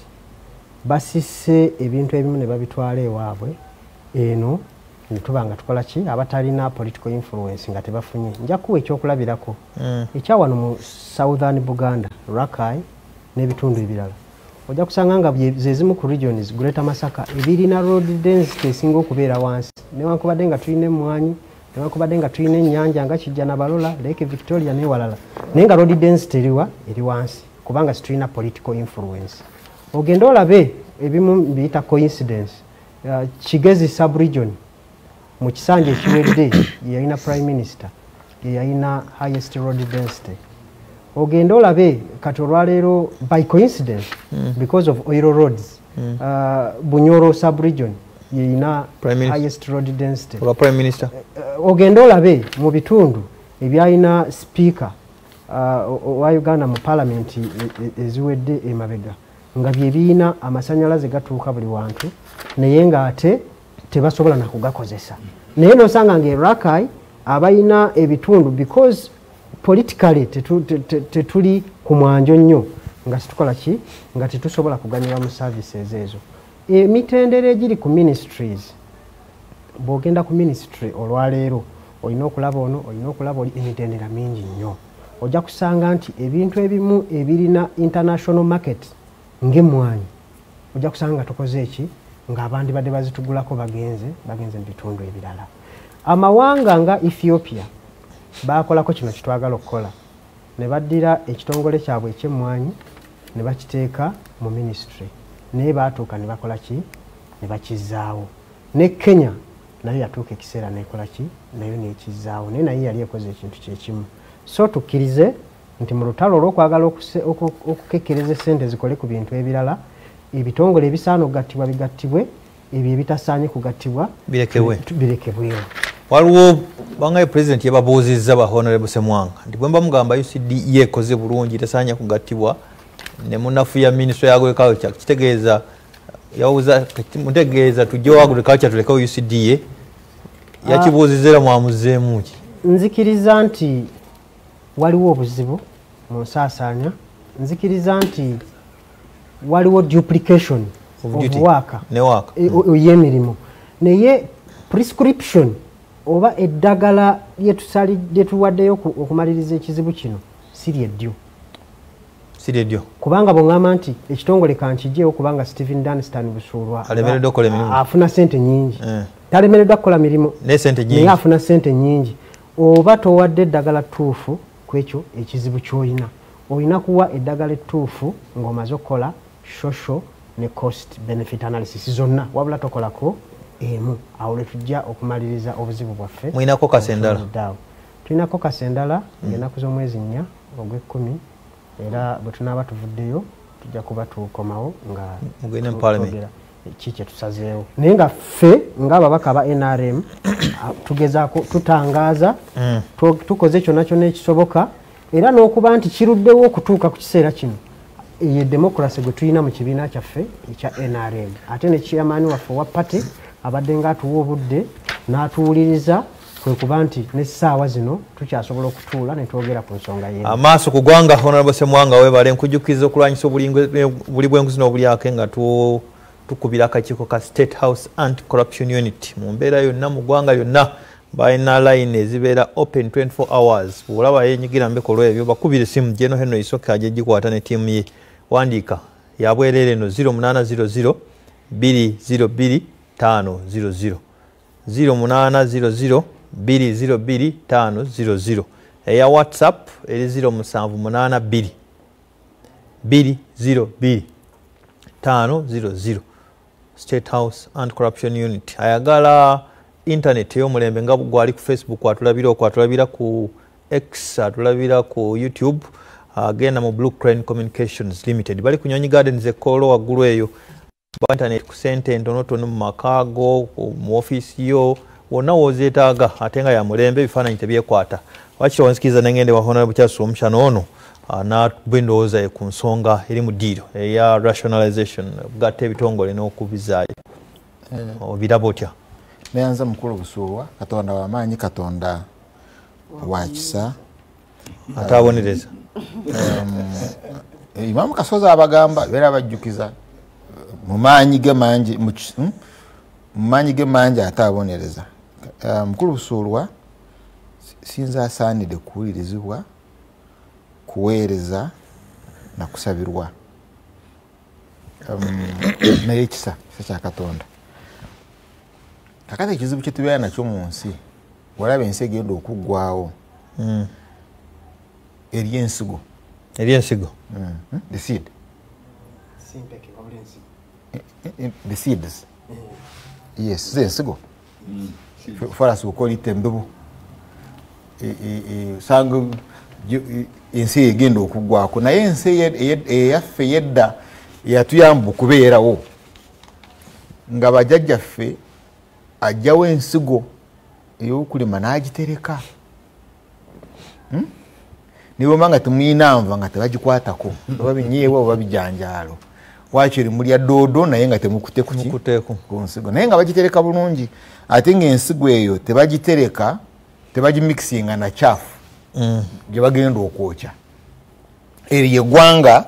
basise ebintu ebimu ne babitwala ewaabwe eno ne tuba nga tukola ki abatalina political influence nga tebafunye nja kuwa ekyokulabirako ekyawano mu southern Buganda Rakai n'ebitundu ebirala ojja kusanga nga zezimu ku regions Greater Masaka ebirina road density esinga okubeera wansi newankubadde nga tulina emmwanyi newankubadde nga tulina ennyanja nga Kijja Balola Lake Victoria n'ewalala naye nga road density eriwa eri wansi kubanga situlina political influence ogenda olabe ebimu biyita coincidence uh, Kigezi sub-region mu kisanja ekiwedde yalina prime minister yalina highest road density ogenda olabe kati olwaleero by coincidence mm. because of oil roads mm. uh, Bunyoro sub-region yalina highest road density Ola prime minister uh, ogenda olabe mu bitundu ebyalina speaker uh, wa Uganda mu parliament eziwedde emabega nga byebiina amasanyalaze gatuuka buli wantu naye nga ate tebasobola na kugakozesa naye nosanga nga Rakai abayina ebitundu because politically tetuli ku mwanjo nnyo nga situkola ki nga tetusobola kuganyula mu services ezo emitendera egiri ku ministries bw'ogenda ku ministry olwaleero olina okulaba ono olina okulaba oli emitendera mingi nnyo ojja kusanga nti ebintu ebimu ebirina international market ng'emmwanyi ojja kusanga nga tukoze eki ng'abandi badde bazitugulako bagenze bagenze mu bitundu ebirala amawanga nga Ethiopia baakolako kino kitwagala okukola ne baddira ekitongole kyabwe eky'emmwanyi ne bakiteeka mu ministry naye baatuuka ne bakola ki ne bakizzaawo ne Kenya nayo yatuuka ekiseera nekola ki nayo nekizaawo naye naye yali ekoze ekintu kyekimu so tukkirize nti mu lutalo olw'okwagala okukekkereza sente zikole ku bintu ebirala ebitongole ebisaana okugattibwa bigattibwe ebyo ebitasaanye kugattibwa birekebwewo waliwo bangaye president yababuuzizza ba honorable Semwanga nti bwe mba mugamba U C D E ekoze bulungi tesaanye kugattibwa ne munafu ya ministry ya agriculture kitegeeza yawuza mutegeeza tujje wa agriculture tulekawo U C D E yakibuuzizera mwamuzeemu ki nzikiriza nti waliwo obuzibu mu nsaasaanya nzikiriza nti waliwo duplication of work y'emirimu naye prescription oba eddagala lyetuwaddeyo okumaliriza ekizibu kino siri eddyo siri eddyo kubanga bw'oŋŋamba nti ekitongole kankijjeewo kubanga Stephen Dunstan Busuulwa alemereddwa okukola emirimu afuna sente nnyingi talemereddwa kukola mirimu naye afuna sente nnyingi oba towadde eddagala ttuufu ku ekyo ekizibu ky'olina olina kuwa eddagala ettuufu ng'omaze okukola social ne cost benefit analysis zonna wabula tokolako emu awo lwe tujja okumaliriza obuzibu bwaffe mulinako kasendala tulinako kasendala ng'ennaku z'omwezi nnya ogw'ekkumi era bwe tunaaba tuvuddeyo tujja kuba tukomawo nga mugende mu parliament ki kyetusazeewo naye nga ffe ng'ababaka ba N R M tugezaako tutangaaza tukoze kyonna kyonna ekisoboka era n'okuba nti kiruddewo okutuuka ku kiseera kino ye demokrasi gwe tulina mu kibiina kyaffe ekya N R M ate ne chairman waffe wa party abadde ng'atuwa obudde n'atuwuliriza kwe kuba nti n'essaawa zino tukyasobola okutuula ne twogera ku nsonga ye amaaso ku ggwanga honorable Semwanga weebale nkujjukiza okulwanyisa obuli bw'enguzi n'obulyake nga tukubira akakiiko ka State House Anti-Corruption Unit mu mbeera yonna mu ggwanga lyonna balina line ezibeera open twenty-four hours bwolaba yenyigira mbikolwa ebyo bakubira essimu Jeno Henry Isoka aje gikwata ne tiimu ye wandiika yabwerere no zero eight zero zero two zero two five zero zero zero eight zero zero two zero two five zero zero eya WhatsApp eri zero seven eight two two zero two five zero zero State House Anti-Corruption Unit. Ayagala internet y'omulembe nga gwali ku Facebook, atulabira ku atulabira ku X, atulabira ku YouTube, agenda mu Blue Crane Communications Limited. Bali ku Nyonyi Gardens ekolo waggulu eyo. Ba internet ku sente ntonotono mu makago, mu office yo, wonna wozeetaaga ate nga ya mulembe ebifaananyi tebyekwata. Wakiri wansikiza nengende wa Honorable Charles Omushana ono na bwendowooza ku nsonga eri mu ddiiro eya rationalization gatta ebitongole n'okubizaayo obiraba otya? Neyanza mukulu Busuulwa, Katonda w'amaanyi, Katonda wa kisa ate abonereza. Imam Kasozi abagamba beera bajjukiza mu maanyi ge mangi mu maanyi ge mangi ate abonereza. Mukulu Busuulwa sinza asaanidde kuwulirizibwa, kuweereza na kusabirwa um, naye ekisa kisa kya Katonda. Kakati ekizibu kye tubeera nakyo mu nsi, walaba ensi egenda okuggwaawo mm. eri ensigo eri ensigo mm. hmm? the seed the seeds mm. yes ze ensigo mm. farasi ukolite mbibu sanga ensi egenda okuggwako, naye ensi eyaffe yedda yatuyamba okubeerawo nga bajjajjaffe ajjawo ensigo ey'okulima n'agitereka hmm? niwoma nga temuyina nva nga tebagikwatako oba binyeebwa oba bijanjaalo, wakiri mulya doodo naye nga temukute kuki ku nsigo, naye nga bagitereka bulungi. Ate ng'ensigo eyo tebagitereka, tebagimikisinga na kyafu mm. gye bagenda okwokya. Eryo eggwanga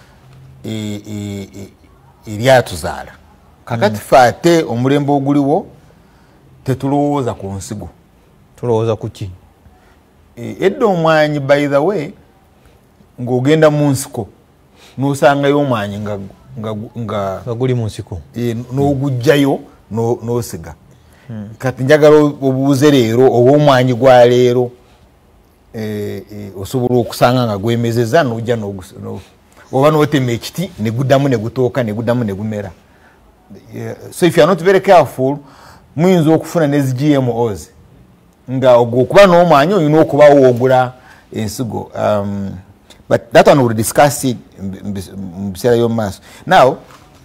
eryatuzaala. Kakati ffe ate omulembe oguliwo tetulowooza ku nsigo. Tulowooza ku ki? Edda omwanyi by the way ng'ogenda mu nsiko n'osangayo omwanyi nga nga guli mu nsiko n'ogugjayo n'osiga. Hmm. Kati njagala obuuze leero oba omwanyi gwa leero eh, eh, osobola okusanga nga gwemezeza n'ojja oba n'otema ekiti ne guddamu ne gutooka ne guddamu ne gumera. Yeah. So if you are not very careful muyinza okufuna ne G M Os nga okuba n'omwanyi olina okuba woogula ensigo. Um, but that one will discuss it mu biseera by'omu maaso. Now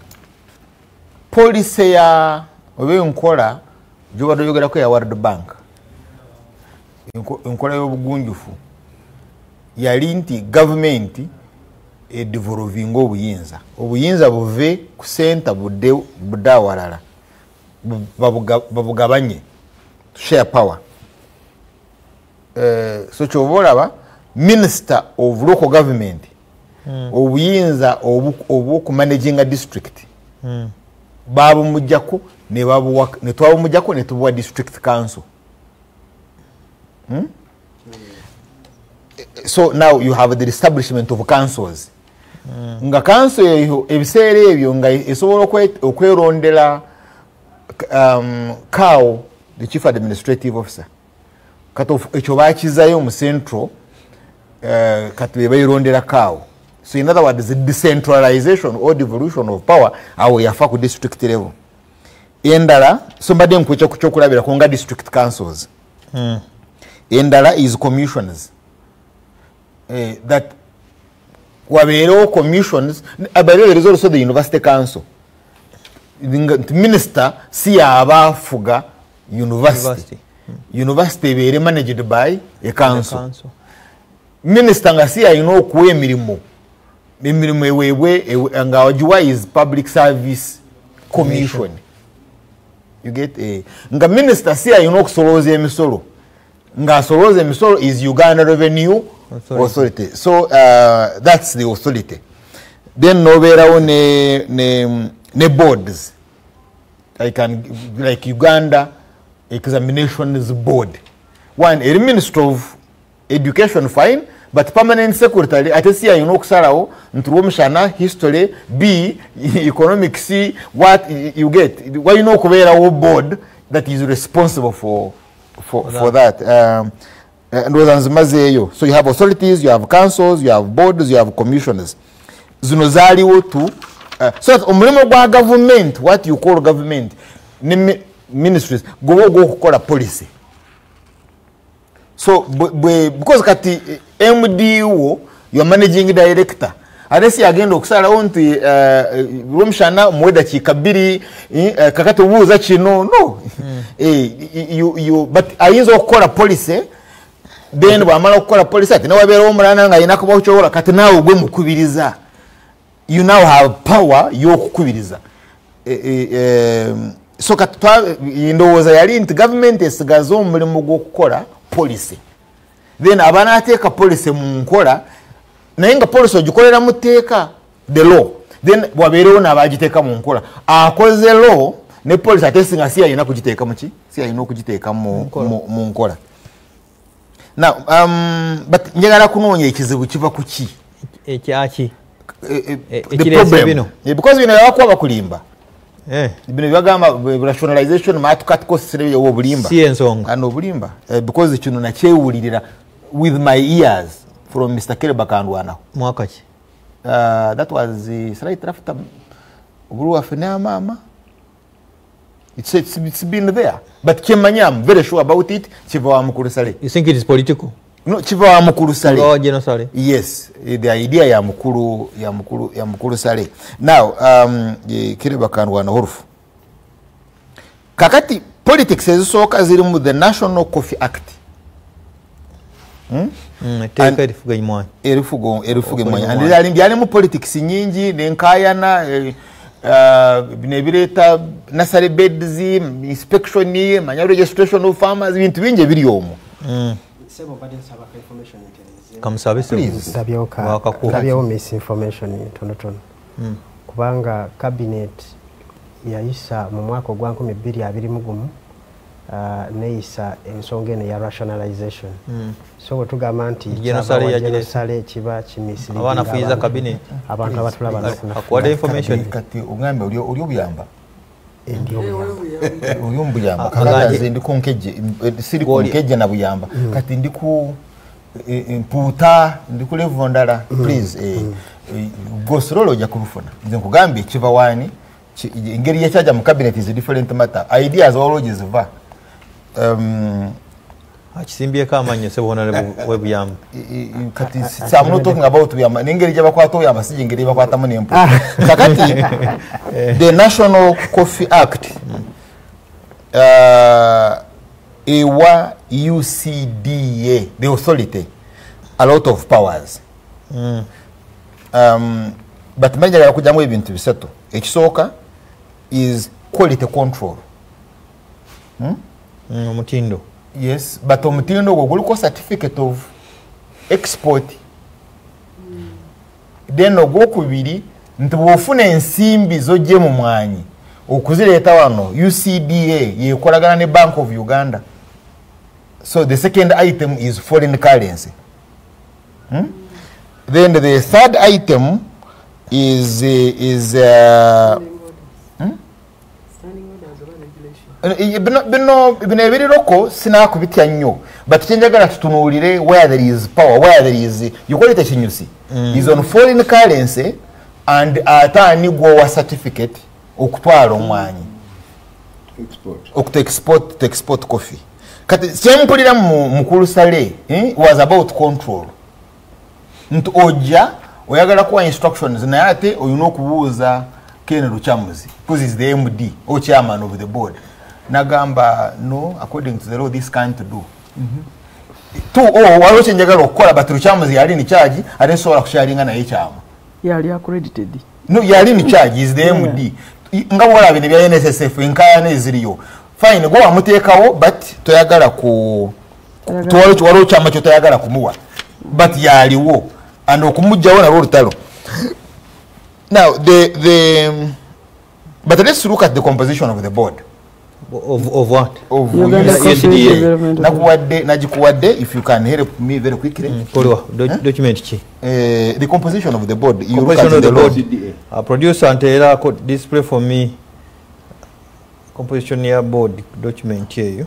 policy ya oba enkola gy'obadde oyogerako ya World Bank, enkola y'obugunjufu yali nti gavumenti edevolvinga obuyinza, obuyinza buve ku senta budde budde awalala, babugabanye, share power. Uh, so ky'oba olaba Minister of Local Government mm. obuyinza obw'okumanaginga district mm. babumujjako ne babuwa ne twabumujjako ne tubuwa district council. Hmm? Mm. So now you have the establishment of councils. Mm. Nga council eyo ebiseera ebyo nga esobola okwerondera um, C A O, the chief administrative officer. Kato ekyo bakizayo mu central uh, kati be bayirondera C A O. So in other words, the decentralization or devolution of power awo yafa ku district level. Endala so mbadde nkwecha kuchokulabira konga district councils. Mm. Endala is commissioners. Uh, that wabeerewo commissions, but there is also the university council. The minister si abafuga university. University, mm. University beere managed by a council. council. Minister nga si alina okuwa emirimu. Emirimu eweebwe nga ogiwa is public service commission. commission. You get a nga minister si alina okusolooza emisolo. Nga asolooza emisolo is Uganda Revenue Authority. Authority. So uh, that's the authority. Then nobeerawo ne ne ne boards like an, like Uganda examinations board. One, a minister of education, fine, but permanent secretary, at C I, you know, Ksarao, Ntrumshana, history, B, economics, C, what you get. Why you know, Kovera board that is responsible for, for, for that. For that. Um, and so you have authorities, you have councils, you have boards, you have commissioners. Zinozaliwo to, uh, so that umulimo gwa government, what you call government, ministries, go go kukola policy. So, because kati M D O, your managing director, adesi agenda okusala onti rumshana mweda chikabiri kakati ubuza chino no eh you you but ayinza okukola policy then bwamala okukola policy ati nawabera omulana nga ina kuba ochobola kati nawe ogwe mukubiriza, you now have power yokukubiriza so kati indowooza yali nti government esigaza omulimu gw'okukola policy, then abana ateeka policy mu nkola naye nga policy ogikolera mu tteeka the law, then wabeerewo n'abagiteeka mu nkola akoze law ne policy ate singa si alina kugiteeka mu ki si alina okugiteeka mu nkola. Now um, but njagala kunoonya ekizibu kiva ku ki ekyaki the problem because bino yawakuba bakulimba eh bino byagamba rationalization matu cut costs rebe yo bulimba si ensonga ano bulimba uh, because kino na kyewulirira with my ears from Mister Keleba Kandwana mwaka ki uh, that was uh, slight after guru afena mama it's, it's it's been there but kimanya I'm very sure about it chiva wa mukuru sale. You think it is political? No, chiva wa mukuru sale. Oh, General Sale. Yes, the idea ya mukuru ya mukuru ya mukuru sale. Now, um Keleba Kandwana horufu. Kakati politics ezisoka ziri mu the National Coffee Act. Hmm? Mm, teka erifuga imwa. Erifugo erifuga imwa. And there are byali mu politics nyingi nenkayana eh, uh binebireta nursery beds, inspection, manual registration of farmers, bintu binje biri omo. Mm. Sebo badi nsaba information intelligence. Kamusabe ndabyoka ndabyo misinformation tono tono. Mm. Kubanga cabinet yaisa mu mwaka gwa nkumi bbiri abiri mugumu uh, neisa ensonga ene ya rationalization. Mm. So tugamba nti sale kiba kimisiri abana fuiza cabinet abantu abatulaba nakuna akwada information kati ungambe uli uli obuyamba uyu mbuyamba kagaze ndi konkeje siri konkeje na buyamba kati ndi ku mputa ndi ku level ndala please eh gosorolo ja kurufuna nze nkugambe kiva wani ingeri yachaja mu cabinet is different matter ideas always ziva um akisimbye kamanye sebona webuyamba kati I'm not talking about buyamba ningeri jaba kwa to yamba sije ngeri bakwata mu nempu kakati the National Coffee Act uh ewa U C D A the authority a lot of powers. Mm. um but major ya kujamu ebintu biseto ekisoka is quality control. Hmm? Mm, mutindo. Yes, but omutindo gwo guliko certificate of export. Mm. Then ogwokubiri ntubufuna ensimbi zoje mu mwanyi okuzireta wano U C D A yekolagana ne Bank of Uganda. So the second item is foreign currency. Hmm? Then the third item is uh, is uh, bino bino bino ebiri loko sina kubitya nnyo but chenjagala tutunulire where there is power, where there is you call it a chinyusi mm. is on foreign currency and atani gwo wa certificate okutwala omwanyi export okuto export to export coffee kati chempulira mu mukulu sale eh, was about control ntu oja oyagala kuwa instructions na ate oyino okubuuza Ken Ruchamuzi because is the M D or chairman of the board. Nagamba no according to the law this can't do. Mhm. Tu oh waloche njagala okukola but Ruchamuzi yali ni charge ate sobola kusharinga na ekyama. Yali accredited. No yali ni charge is the yeah. M D. Nga wala bine bya N S S F enkaya ne ziriyo. Fine go amutekawo but toyagala ku tuwalo walo chama kyo toyagala kumuwa. But yali wo and okumujjawo na lutalo. Now the the but let's look at the composition of the board. Of, of what? Of Uganda U Coffee C D A. Development Nakuwadde najikuwadde if you can help me very quickly. Mm, Koliwa, do, Huh? document chi. Uh, the composition of the board. You Composition look at of the law. board. Uh, producer Antera could display for me composition year board document here.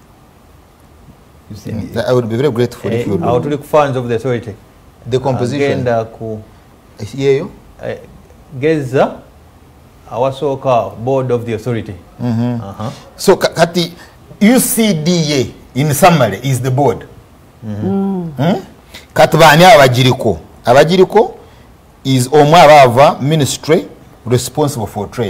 You see, I would be very grateful if you I would do. look funds of the authority. The composition. Agenda ku Yeah, you. eh, geza awasooka board of the authority. Mm-hmm. Uh-huh. So ka- kati U C D A in summary is the board. Mm-hmm. Hmm? Kati bani abagiriko. Abagiriko is omwe abava ministry responsible for trade.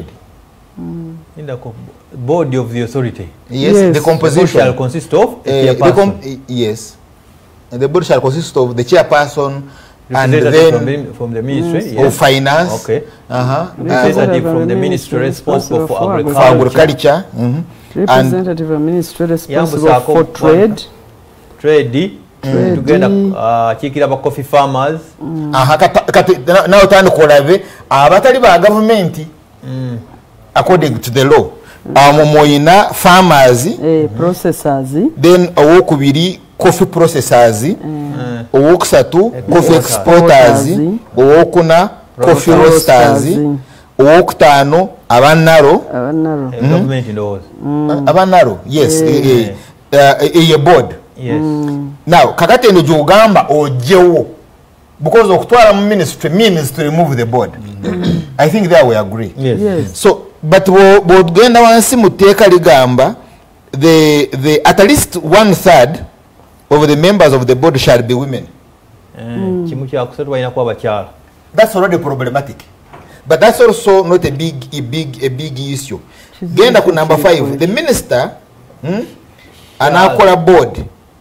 In the co- board of the authority. Yes, Yes. the The board composition shall consist of a Uh, the chairperson, com- uh, yes. And the board shall consist of the chairperson and representative from then the, from the ministry. of Yes. finance. Okay. Uh-huh. Representative Uh, from the ministry responsible for for agriculture. agriculture. Mhm. And Representative of Ministry responsible Yambusaako for trade. Trade. Trade. Tugenda uh, kiikira ba coffee farmers. aha, kata- kati na- nawe otandika olabe abatali ba gavumenti according to the law amo moyina farmers Eh, processors. then owokubiri coffee processors owokusatu coffee exporters Exporters. owokuna coffee roasters Roasters. owokutaano abanaro Abanaro. eh, Government ndowooza. abanaro yes eh, eh, eh, eye board Yes. now kakati eno gyogamba ojewo because okutwala mu ministry means to remove the board I think there we agree. Yes. Yes. So but bwogenda wansi mu tteeka ligamba the, the, at least one third of the members of the board shall be women. Eh, kimu kyakusatu balina kuba bakyala. That's already problematic, but that's also not a big a big a big issue. Genda ku number five, the minister hmm, anakola board.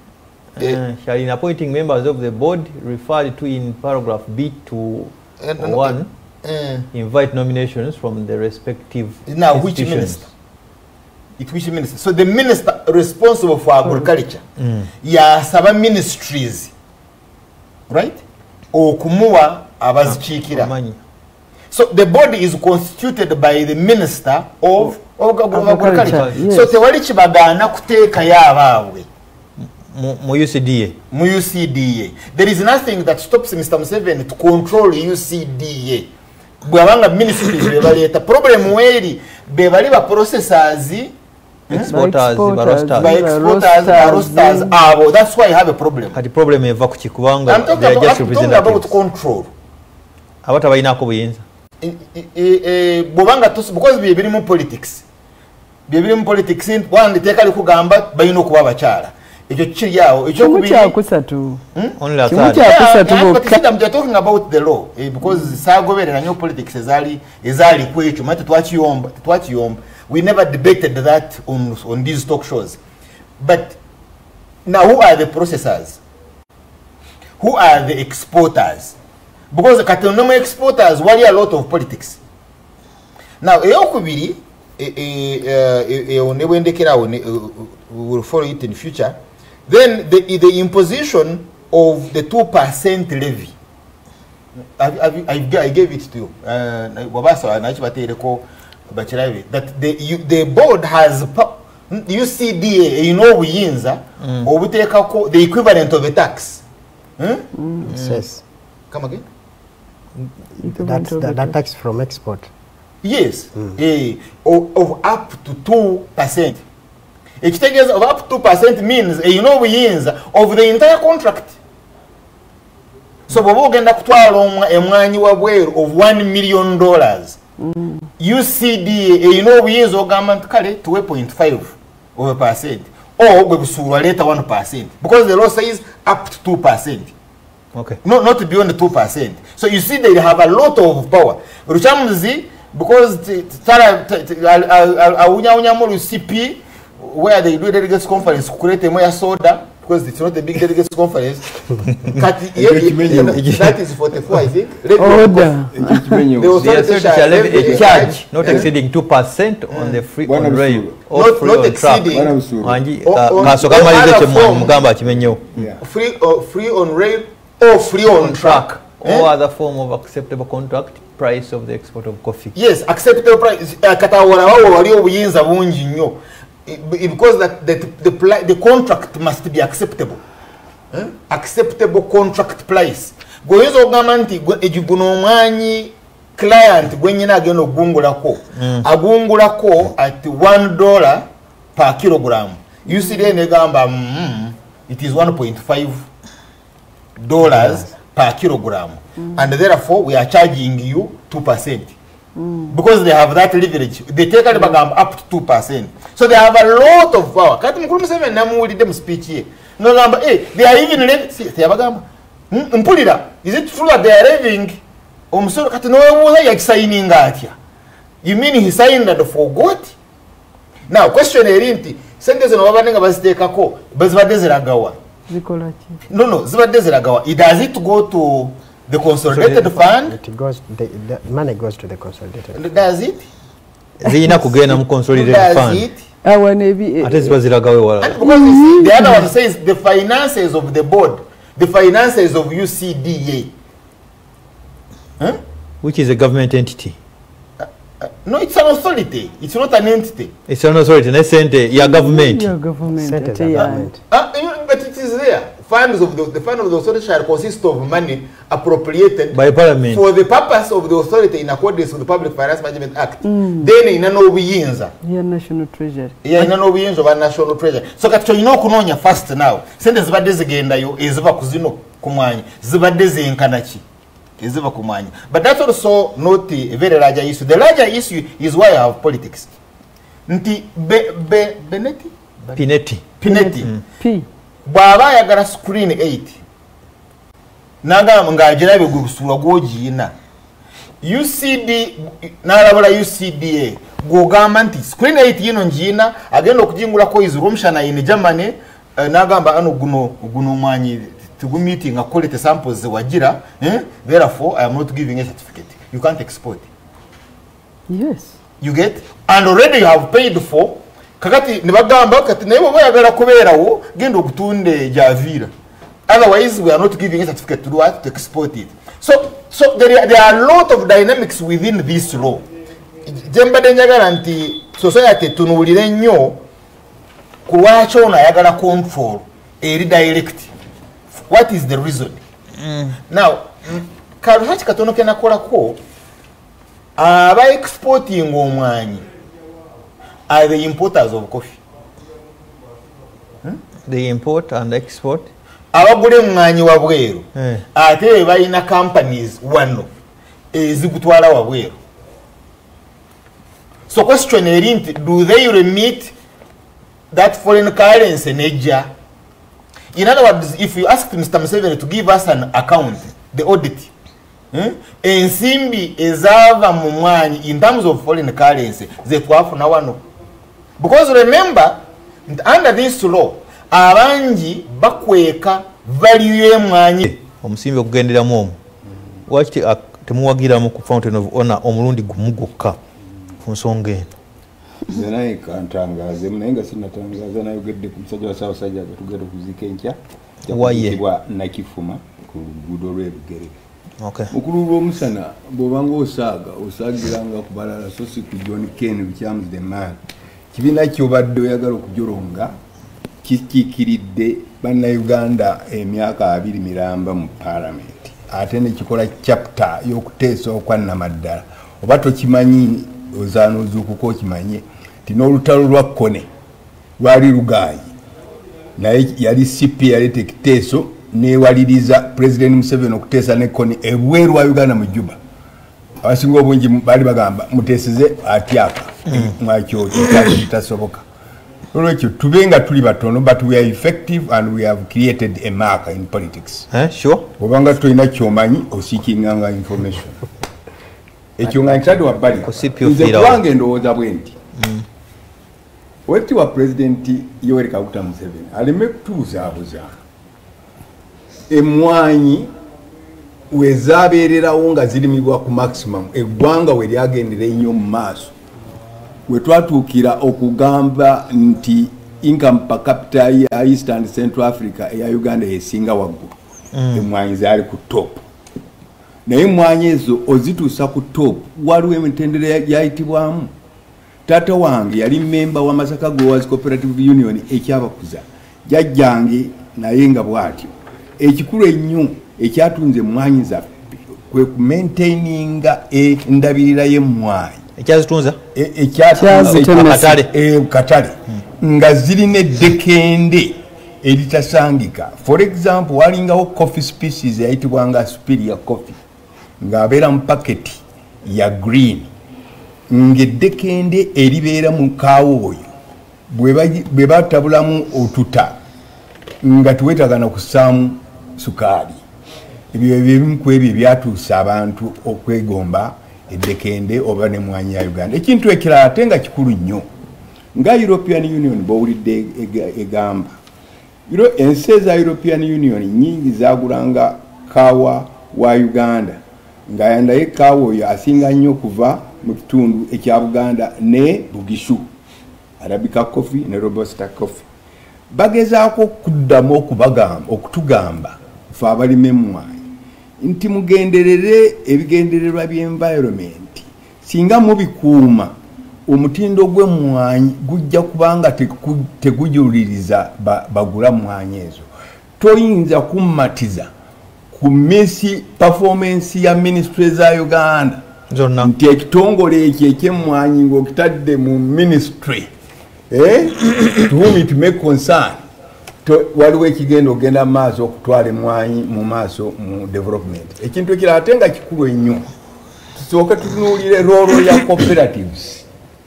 Uh, shall in appointing members of the board referred to in paragraph B to Uh, no, no, one uh, invite nominations from the respective now which institutions. minister? It which minister? So the minister responsible for agriculture yasaba ministries, right? Okumuwa abazikiikira. Amanyi. So the body is constituted by the minister of, of, of Agriculture, agriculture. yes. So tewali kibagaana kuteekayo abaabwe Mu- mu U C D A. mu U C D A. There is nothing that stops Mister Museveni to control U C D A. Bwabanga ministries bebaleeta problem weri bebali ba processors Exporters, By ba roasters. by Ba exporters ba roasters roasters. abo. That's why I have a problem. Kati problem eva ku kikubanga I'm talking they are about, just I'm talking about representatives. control. Abata balinaako buyinza. E- e- e- e- bwobanga tos because bye biri mu politics bye biri mu politics one teeka likugamba balina okuba abakyala ekyo kiri awo Kimu ekyokubiri kyakusatu. Only a Kimu third. kya- Kyakusatu Yeah, but bokka. see, I'm just talking about the law eh, because saagoberera nnyo politics ezaali ezaali ku ekyo manye tetwakiyomba tetwakiyomba we never debated that on, on these talk shows but now who are the processors, who are the exporters? Because kati no exporters wali a lot of politics. Now eyokubiri nebwendekerawo we will follow it in future. Then the, the imposition of the two percent levy. I, I, I, I gave it to you. Wabasa nachibatereko bachirabe that the you, the board has U C D A, you know, buyinza obutekako the equivalent of a tax. Hmm? Mm. Yes. Come again? That's that, that tax from export. Yes. Mm. Eh, of, of up to two percent. Ekitegeeza of up to two percent means eh, you know buyinza of the entire contract. So bw'oba ogenda kutwala emwanyi wabweru of one million dollars. Mm. U C D A eh, you know buyinza ogamba nti kale two point five of a percent. Or gwe busuulwa leeta one percent. Because the law says up to two percent. Okay. No, not beyond the two percent. So you see they have a lot of power. Ruchamuzi, because Awunya C P, where they do delegates conference, create a Moya soda, because it's not a big delegates conference. That is forty-four, I think. Order. The The authority authority shall levy a charge not Yeah. exceeding two percent on the free Bwana on rail Busuru. or Not- free not on track. exceeding. Bwana Busuru. Wanji Or- ka- or- kasoka or malize other kye form. mugamba akimenyewo. Yeah. free, uh, free on rail or free on track. Or Eh? other form of acceptable contract price of the export of coffee. Yes, acceptable price. Uh, Katawala wawo wali obuyinza bungi nnyo. because that, that the, the, the contract must be acceptable. Eh? Acceptable contract price. Goyezo ogamba nti ejiguno omwanyi client gwenyina agenda ogungulako mm. agungulako at one dollar per kilogram. You see then negamba mm, it is one point five dollars yes. per kilogram mm. and therefore we are charging you two percent. Mm. Because they have that leverage, they take it mm. up to two percent. So they have a lot of power. Kati mkulu mseme namuuli dem speech here. No number, hey, they are even see, they have mpulira. Is it true that they are living? Omusoro kati no wewe ya signing atya. You mean he signed and forgot? Now question erinti sente zino babanenga bazitekako bazibadde ziragawa. Zikola ki? No no, zibadde ziragawa. It does it go to the consolidated so fund? It goes, the, the money goes to the consolidated fund. Does it? Zina kugenda mu consolidated fund. Does it? Awa nebi. Ate zibaziragawe wala. And because mm-hmm. the other one says the finances of the board, the finances of U C D A. Huh? Which is a government entity. Uh, uh, no, it's an authority. It's not an entity. It's an authority. It's a your government. Your government. Centers are government. Uh, uh, but it is there. Funds of the, the fund of the authority shall consist of money appropriated by Parliament for the purpose of the authority in accordance with the Public Finance Management Act. Mm. Then in an obiyinza. Yeah, national treasury. Yeah, in an obiyinza of a national treasury. So kati chonino kunonya first now. Sende zibadde zigenda yo eziva kuzino kumwanyi. Zibadde zinkanachi. Eziva kumwanyi. But that's also not a very large issue. The larger issue is why I have politics. Nti be be beneti. Pineti. Pineti. Mm. P. Bwaba yagala screen eight nanga ngajira be gusura gojina U C D nalabula U C D A gogamba nti screen eight yino njina agenda okujingula ko izurumshana in Germany uh, nagamba ano guno guno mwanyi tugu meeting quality samples wagira eh? Therefore I am not giving a certificate. You can't export. Yes. You get, and already you have paid for. Kakati nibagamba kati nayo bayagala kuberawo gendo kutunde javira. Otherwise we are not giving a certificate to do what to export it. So so there are, there are a lot of dynamics within this law. Jemba denjagala nti society tunulire nnyo kulwacho na yagala control eri direct. What is the reason? Mm. Now karuhachi katono kenakola ko aba exporting omwanyi are the importers of coffee. Hmm? They import and export. Abagule mwanyi wabweru. Eh. Ate balina companies wano ezigutwala wabweru. So question erinti, do they remit that foreign currency neja? In other words, if you ask Mister Museveni to give us an account, the audit, hmm? Ensimbi ezava mu mwanyi in terms of foreign currency zetwafuna wano. Because remember, under this law, abanji bakweka value y'emwanyi. Omusimbi okugendera mu. Waki temuwagira mu ku Fountain of Honor omulundi gumugokka ku nsonga eno. Zanaye kantangaze mnainga sinatangaza nayo gedde ku musajja wa sawa sajja tugenda kuzika enkya. Waye wa nakifuma ku gudo lw'ebigere. Okay. Mukulu omusana bobanga osaaga osaagiranga ku balala so si ku John Ken becomes the man. Kibina kyobadde oyagala okujoronga kikikiridde banna Uganda emyaka abiri miramba mu parliament ate ne kikola chapter y'okuteesa okwannamaddala oba tokimanyi ozaanuzuukuko kimanye ti n'olutalo lwa Kone lwali lugaayi naye yali C P yaleeta ekiteeso neewaliriza President Museveni okuteesa ne Kone ebweru wa Uganda mu Juba. Abasinga obungi bali bagamba muteeseze atyaka mwakyo kitasoboka. Olwekyo tubenga tuli batono but we are effective and we have created a marker in politics. Eh, sure. Obanga tulina kyomanyi osikinganga information. Ekyo nga ntade wa bali. Nze kubange ndowooza bwenti. Weti wa President Yoweri Kaguta Museveni aleme kutuzaabuza. Emwanyi wezabererawo nga zirimibwa ku maximum eggwanga we lyagendera ennyo mu maaso we twatuukira okugamba nti income per capita ya East and Central Africa eya Uganda esinga waggulu mm. Emwanyi zaali ku top naye emwanyi ezo ozituusa ku top waliwo emitendera yayitibwamu Tata wange yali member wa Masaka Growers Cooperative Union ekyabakuza. Jajjange naye nga bwatyo. Ekikulu ennyo ekyatunze emmwanyi zaffe kwe ku maintaininga endabirira y'emmwanyi. Ekyazitunza? Ekyatunze katale. Nga zirina eddekende eritasangika. For example, walingawo coffee species eyayitibwanga superior coffee ng'abeera mu paketi ya green. Ng'eddekende eribeera mu kaawa oyo bwe batabulamu otuta nga tuwetagana kussaamu sukaali. Ebyo ebimu ku ebyo byatuusa abantu okwegomba eddekende oba n'emmwanyi ya Uganda. Ekintu ekirala ate nga kikulu nnyo nga European Union bw'owulidde egamba. Ensi eza European Union nyingi zaagulanga kaawa wa Uganda nga naye kaawa oyo asinga nnyo okuva mu kitundu ekya Buganda ne Bugishu, Arabica coffee ne Robusta coffee. Bagezaako okuddamu okubagamba okutugamba fe abalima emmwanyi nti mugenderere ebigendererwa by'environment. Singa mubikuuma omutindo gw'emmwanyi gujja kubanga tegujuliriza bagula mmwanyi ezo. Toyinza kummatiza ku misi performance ya ministry za Uganda nti ekitongole ekyo eky'emmwanyi ng'okitadde mu ministry eh to whom it may concern waliwo ekigenda ogenda mu maaso okutwala emmwanyi mu maaso mu development. Ekintu ekirala ate nga kikulu ennyo tusooke tutunuulire roolo ya cooperatives.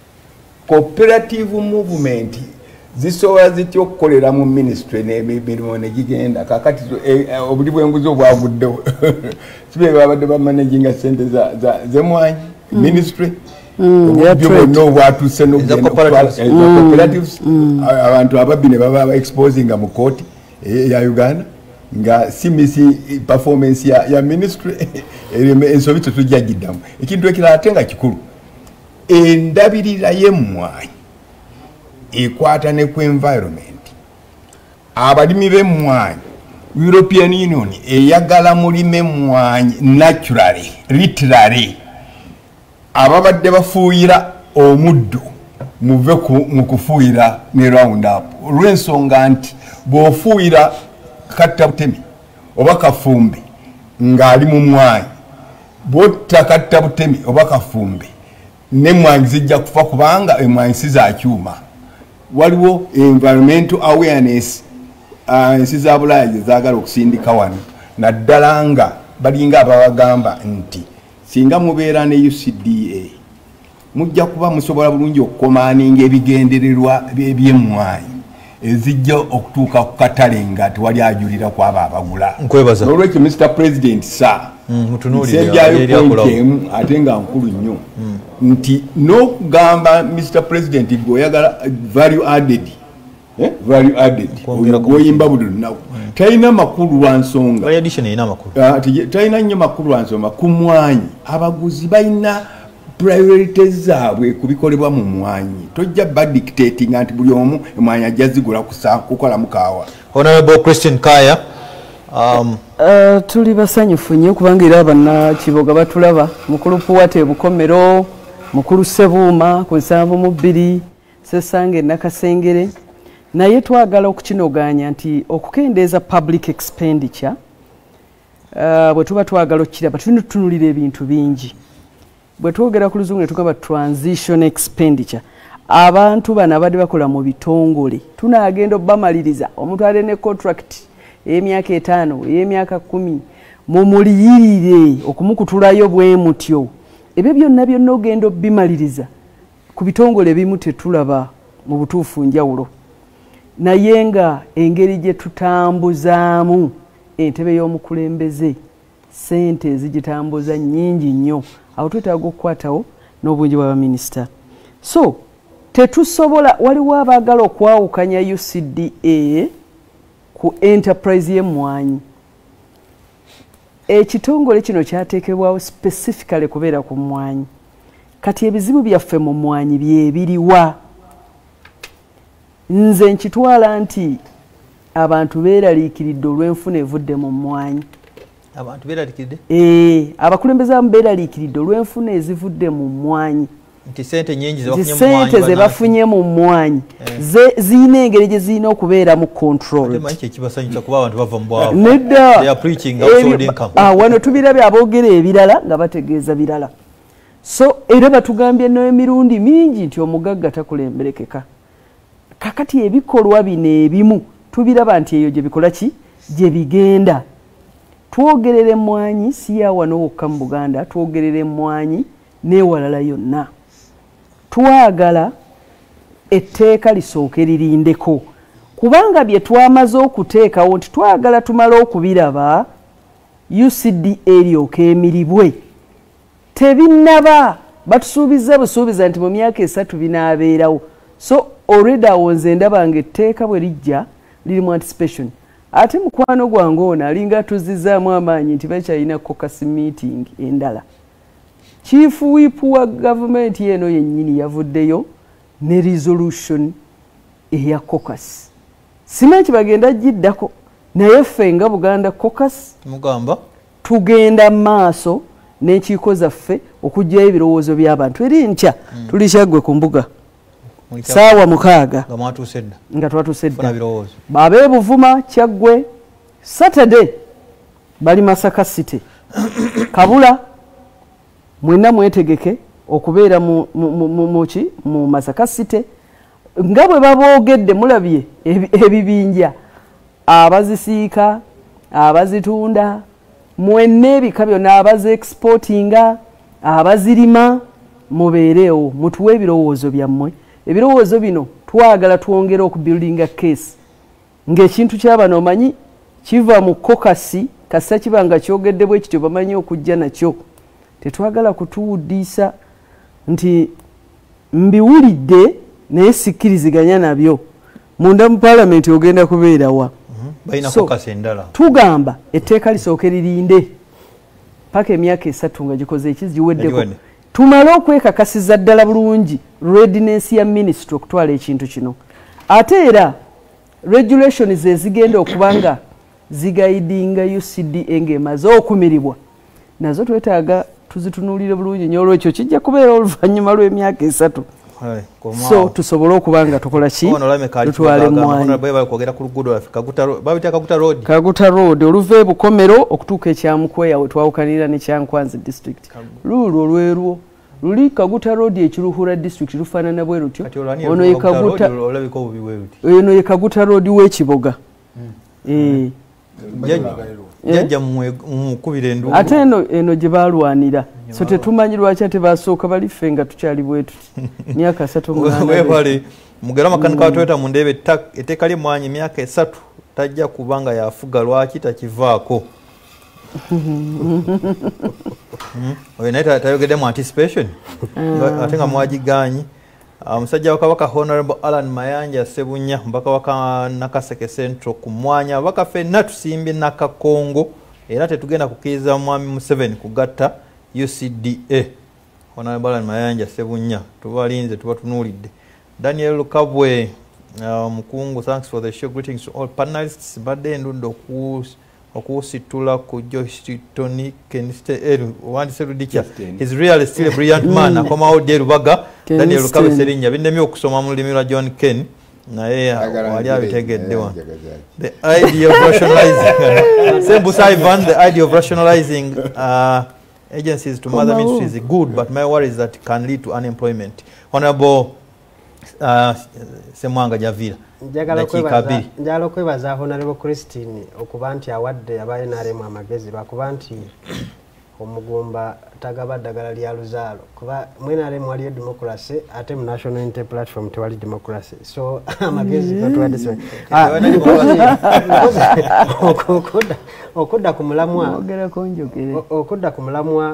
Cooperative movement zisobola zitya okukolera mu ministry n'emirimu negigenda kakati obuli bw'enguzi obwaguddewo sibe babadde bamanaginga ssente z'emmwanyi ministry obudde bwonna obwatuuse cooperatives abantu ababbi ne baba exposinga mu kooti ya Uganda nga si misi performance ya ministry ensobi tetujja giddamu. Ekintu ekirala ate nga kikulu endabirira y'emmwanyi ekwata ne ku environment. Abalimi b'emmwanyi European Union eyagala mulime emmwanyi naturally literally ababadde bafuuyira omuddo muve mu kufuuyira ne Roundup olw'ensonga nti bw'ofuuyira kattabutemi oba kafumbe ng'ali mu mmwanyi bw'otta kattabutemi oba kafumbe n'emmwanyi zijja kufa kubanga emmwanyi si za kyuma. Waliwo environmental awareness ensi za Bulaaya gye zaagala okusindika wano naddala nga balinga ababagamba nti singa mubeera ne U C D A mujja kuba musobola bulungi okukomaaninga ebigendererwa by'emmwanyi ezijja okutuuka ku katale nga tewali ajulira ku abo abagula. N'olwekyo Mister President sa nsejjayo point emu ate nga nkulu nnyo nti n'okugamba Mister President gweoyagala value added value added gwoyimba buli lunaku talina makulu lwa nsonga talina nnyo makulu lwa nsonga ku mmwanyi. Abaguzi balina priorities zaabwe kubikolebwa mu mmwanyi. Tojja badictating nti buli omu emmwanyi ajja zigula kukola mukaawa. Honorable Christian Kaya, um, uh, tuli basanyufu nnyo kubanga era bannakiboga batulaba mukulu Puwate Bukomero, mukulu Sebuuma ku nsanvu mu bbiri, Ssesange Nakasengere. Naye twagala okukinoganya nti okukendeeza public expenditure uh, bwe tuba twagala okukiraba tulina tutunulira ebintu bingi. Bwe twogera ku luzungu ne tugamba transition expenditure, abantu bano abadde bakola mu bitongole tunaagenda obbamaliriza omuntu ali ne contract ey'emyaka etaano ey'emyaka kkumi mumuliyirire okumukutulayo bwe mutyo. Ebyo byonna byonna ogenda obbimaliriza ku bitongole bimu tetulaba mu butuufu njawulo. Naye nga engeri gye tutambuzaamu entebe y'omukulembeze ssente ezigitambuza nnyingi nnyo, awo twetaaga okukwatawo n'obungi bwa baminisita. So tetusobola, waliwo abaagala okwawukanya U C D A ku enterprise y'emmwanyi. Ekitongole kino kyateekebwawo specifically kubeera ku mmwanyi. Kati ebizibu byaffe mu mmwanyi bye biriwa? Nze nkitwala nti abantu beeraliikiridde olw'enfuna evudde mu mmwanyi. Abantu beeraliikiridde? Eh, abakulembeze abamu beeraliikiridde olw'enfuna ezivudde mu mmwanyi. nti sente nyingi sente ze bafunye mu mmwanyi ziyina engeri gye zirina okubeera mu control nedda wano tubirabye aboogera ebirala nga bategeeza birala so era batugambye n'emirundi mingi nti omugagga takulemberekeka kakati ebikolwa bino ebimu tubiraba nti eyo gye bikola ki gye bigenda twogerera emmwanyi si ya wano wokka mu Buganda twogerera emmwanyi n'ewalala yonna twagala etteeka lisooke lirindeko kubanga bye twamaze okuteekawo nti twagala tumale okubiraba U C D A eryoka emiribwe tebinnaba batusuubiza busuubiza nti mu myaka esatu binaabeerawo so already awo nze ndaba nga etteeka bwe lijja liri mu anticipation ate mukwano gwange ono alinga tuzizzaamu amaanyi nti bakyalina caucus meeting endala chief whip wa government yeno yennyini yavuddeyo ne resolution eya caucus simanyi bagenda giddako naye ffe nga Buganda caucus mugamba tugenda maaso n'enkiiko zaffe okugyayo ebirowoozo by'abantu eri nkya mm. tulikyagwe ku mbuga saawa mukaaga nga twatuuse dda ab'ebuvuma kyaggwe Saturday bali Masaka City Kabula mwenna mwetegeke okubeera mu muki mu Masaka City nga bwe baboogedde mulabye ebibinja abazisiika abazitunda mwenna ebika byonna abazi exportinga abazirima mubeerewo mutuwe ebirowoozo byammwe ebirowoozo bino twagala twongera okubuildinga case ng'ekintu ky'abano omanyi kiva mu kokasi kasa kiba nga kyogedde bwe kityo bamanyi okujja nakyo tetwagala kutuwuddisa nti mbiwulidde naye sikkiriziganya nabyo munda mu paalamenti ogenda kubeerawa so, tugamba etteeka lisooke lirinde paka emyaka esatu nga gikoze ekiziweddeko tumale okwekakasiza ddala bulungi readiness ya ministry okutwala ekintu kino ate era regulations ezigenda okubanga zigaidinga U C D A ng'emaze okumiribwa nazo twetaaga tuzitunuulire bulungi nnyo olwekyo kijja kubeera oluvannyuma lw'emyaka esatu so tusobole okubanga tukola ki tutwale emmwanyi Kaguta Road oluva ebukomero okutuuka ekyamukweya we twawukanira n'ekyankwanzi district luulwo olwerwo luli Kaguta Road ekiruhura district lufaanana bwe lutyo ono ye Kaguta ono ye Kaguta Road w'ekiboga jajja mukubira endu ate eno eno gye balwanira so tetumanyi lwaki ate basooka baliffe nga tukyali bwe tuti myaka esatu webale mugera makanika wa Toyota mundebe etteeka ly'emmwanyi emyaka esatu tajja kubanga yafuga lwaki takivaako oyo naye tayogedde mu anticipation ate nga mwagiganyi omusajja wa Kabaka Honorable Alan Mayanja Sebunya mbaka waka Nakaseke Central ku mwanya abaka ffenna tusimbye Nakakongo era tetugenda kukkiriza mwami Museveni kugatta U C D A. Honorable Alan Mayanja Sebunya tubalinze tubatunuulidde. Daniel Lukabwe uh, mukungu, thanks for the show, greetings to all panelists. Badde ndundo okusitula ku Joyce Tony Keniste wandi serudicha is really still a brilliant man akoma ode rubaga Daniel Lukabe Serinya bindemye okusoma mu lulimi lwa John Ken naye wali abitegeddewa the idea of rationalizing Sembusa Ivan the idea of rationalizing uh, agencies to mother ministries is good, but my worry is that it can lead to unemployment. Honorable uh, Semwanga Javira njagala okwebaza Honorable Christine okuba nti awadde aba N R M amagezi lwakuba nti omugumba tagaba ddagala lya luzaalo kuba mu N R M waliyo democracy ate mu National Unity Platform tewali democracy so amagezi batuwadde okudda ku mulamwa okudda ku mulamwa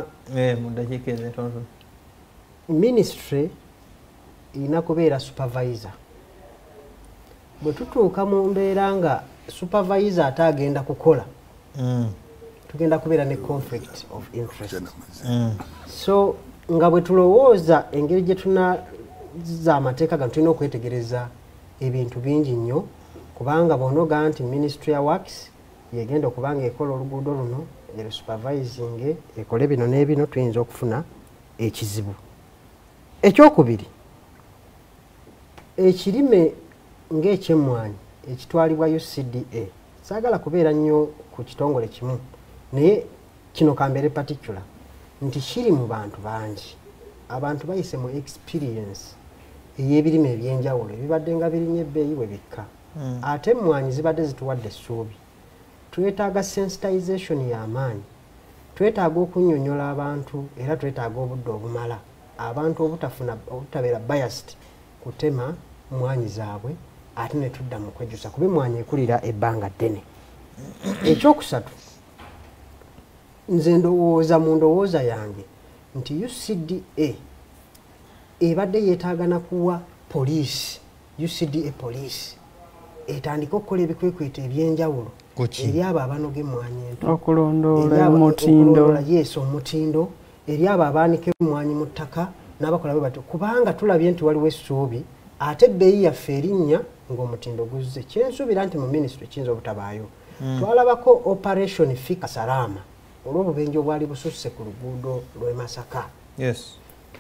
ministry ina kubeera supervisor bwe tutuuka mu mbeera nga supervisor atagenda kukola mm. tugenda kubeera ne conflict of interest mm. so nga bwe tulowooza engeri gye tunaza amateeka gano tulina okwetegereza ebintu bingi nnyo kubanga bonoga nti ministry ya works yegenda okubanga ekola oluguudo luno ero supervising ekole bino n'ebino tuyinza okufuna ekizibu ekyokubiri ekirime ng'ekyemmwanyi ekitwalibwa U C D A saagala kubeera nnyo ku kitongole kimu naye kino kambere particular nti kiri mu bantu bangi abantu bayise mu experience ey'ebirime ebyenjawulo ebibadde nga birinye ebbeeyi we bikka mm. ate emmwanyi zibadde zituwadde essuubi twetaaga sensitization y'amaanyi twetaaga okunnyonnyola abantu era twetaaga obudde obumala abantu obutafuna obutabeera biased kutema mmwanyi zaabwe ate ne tudda mu kwejjusa kuba emmwanyi ekulira ebbanga ddene ekyokusatu nze ndowooza mu ndowooza yange nti U C D A ebadde yeetaaga na kuwa poliisi U C D A poliisi etandika okukola ebikwekweta ebyenjawulo eri abo abanoga emmwanyi ento okulondoola omutindo yes omutindo eri abo abaanika emmwanyi mu ttaka n'abakola bwe batyo kubanga tulabye nti waliwo essuubi ate ebbeeyi yaffe erinnya ng'omutindo guzze kyensuubira nti mu minisitule kiyinza obutabaayo mm. twalabako operation fika salama olw'obubenje obwali bususse ku luguudo lw'e Masaka yes.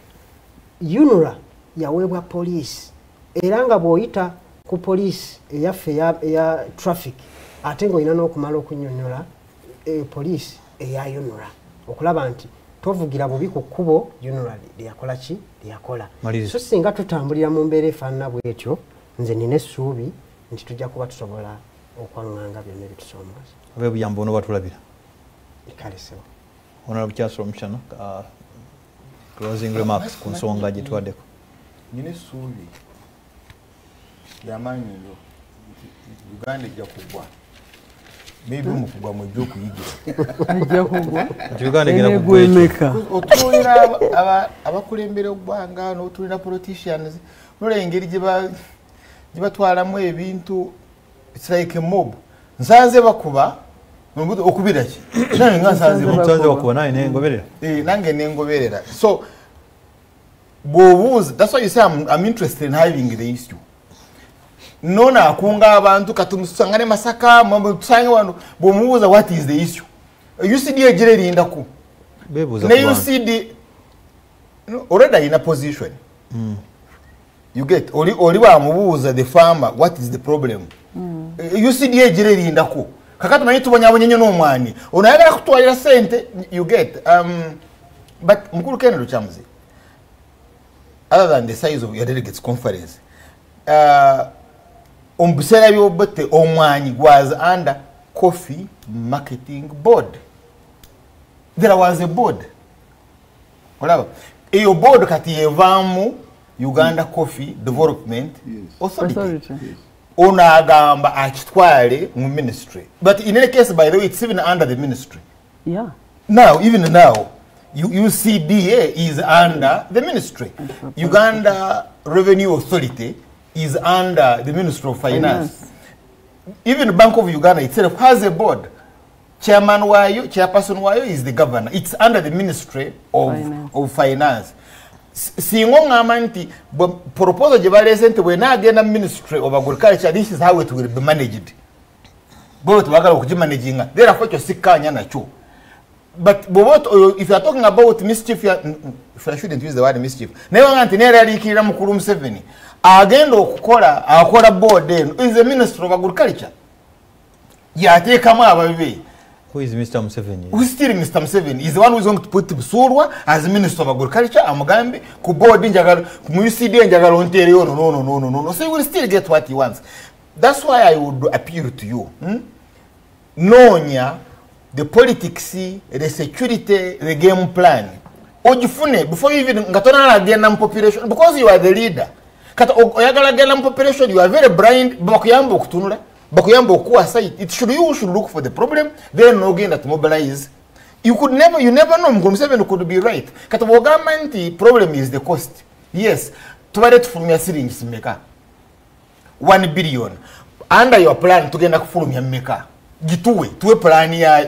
UNRA yaweebwa poliisi era nga bw'oyita ku poliisi eyaffe eya traffic ate ng'olina n'okumala okunnyonnyola e, poliisi eya UNRA okulaba nti tovugira bubi ku kkubo UNRA lyakola ki lyakola so singa tutambulira mu mbeera efaanana bw'etyo nze nina essuubi nti tujja kuba tusobola okwaŋŋanga byonna ebitusoomooza oba obuyambo ono batulabira ekalesewo honorable Chancellor Muchano uh, closing remarks ku nsonga gye tuwaddeko nina essuubi y'amaanyi nyo Uganda ejja kugwa maybe mu kugwa mwejja okuyigira ejja kugwa Uganda egenda kugwa otunuulira abakulembera oggwanga n'otunuulira politicians nola engeri gye batwalamu ebintu it's like a mob nsanze bakuba okubira ki nange nga nsanze bakuba naye nengoberera nange nengoberera so bw'obuuza that's why you say I'm, I'm interested in having the issue nona akunga abantu katumusangane Masaka tusange wano bw'omubuuza what is the issue U C D A gira erindaku ne U C D already in a position mm. you get oli oli bamubuuza the farmer what is the problem mm. U C D A gira erindaku kakati manyi tubonyabonyenyo n'omwani onayagala kutwalira sente you get um, but mukulu Kennedy Kyamuzi other than the size of your delegates conference uh, ombusera by'obote omwani was under coffee marketing board there was a board olaba eyo board kati evaamu Uganda mm. Coffee Development yes. Authority, Authority. Yes. Ona agamba akitwale mu ministry but in any case by the way it's even under the ministry yeah now even now U C D A is under the ministry Uganda Revenue Authority is under the Ministry of Finance. Finance. Even the Bank of Uganda itself has a board. Chairman Wayo, Chairperson Wayo is the governor. It's under the Ministry of Finance. Of Finance. Singonga amanti proposal jebalese nti we na agenda Ministry of Agriculture this is how it will be managed. Both bagala okujimanaginga. Therefore kyo sikanya nacho. But both if you are talking about mischief if I shouldn't use the word mischief. Never nganti nera alikira mukulu Museveni. Agenda okukola akola board eno is the Minister of Agriculture yateekamu ababibe who is Mister Museveni who is still Mister Museveni is the one who is going to put Busurwa as Minister of Agriculture amugambe ku board njagala ku U C D A njagala ontereyo no no no no no no so he will still get what he wants. That's why I would appeal to you hmm? Nonya the politics the security the game plan ojifune before you even ngatona agenda mu population because you are the leader kata oyagala gala population you are very blind bakuyamba okutunula bakuyamba okuwa site it should you should look for the problem then no gain that mobilize you could never you never know Museveni could be right kata government the problem is the cost yes tubare tufulumya syringes meka one billion under your plan tugenda kufulumya meka gituwe tuwe plan ya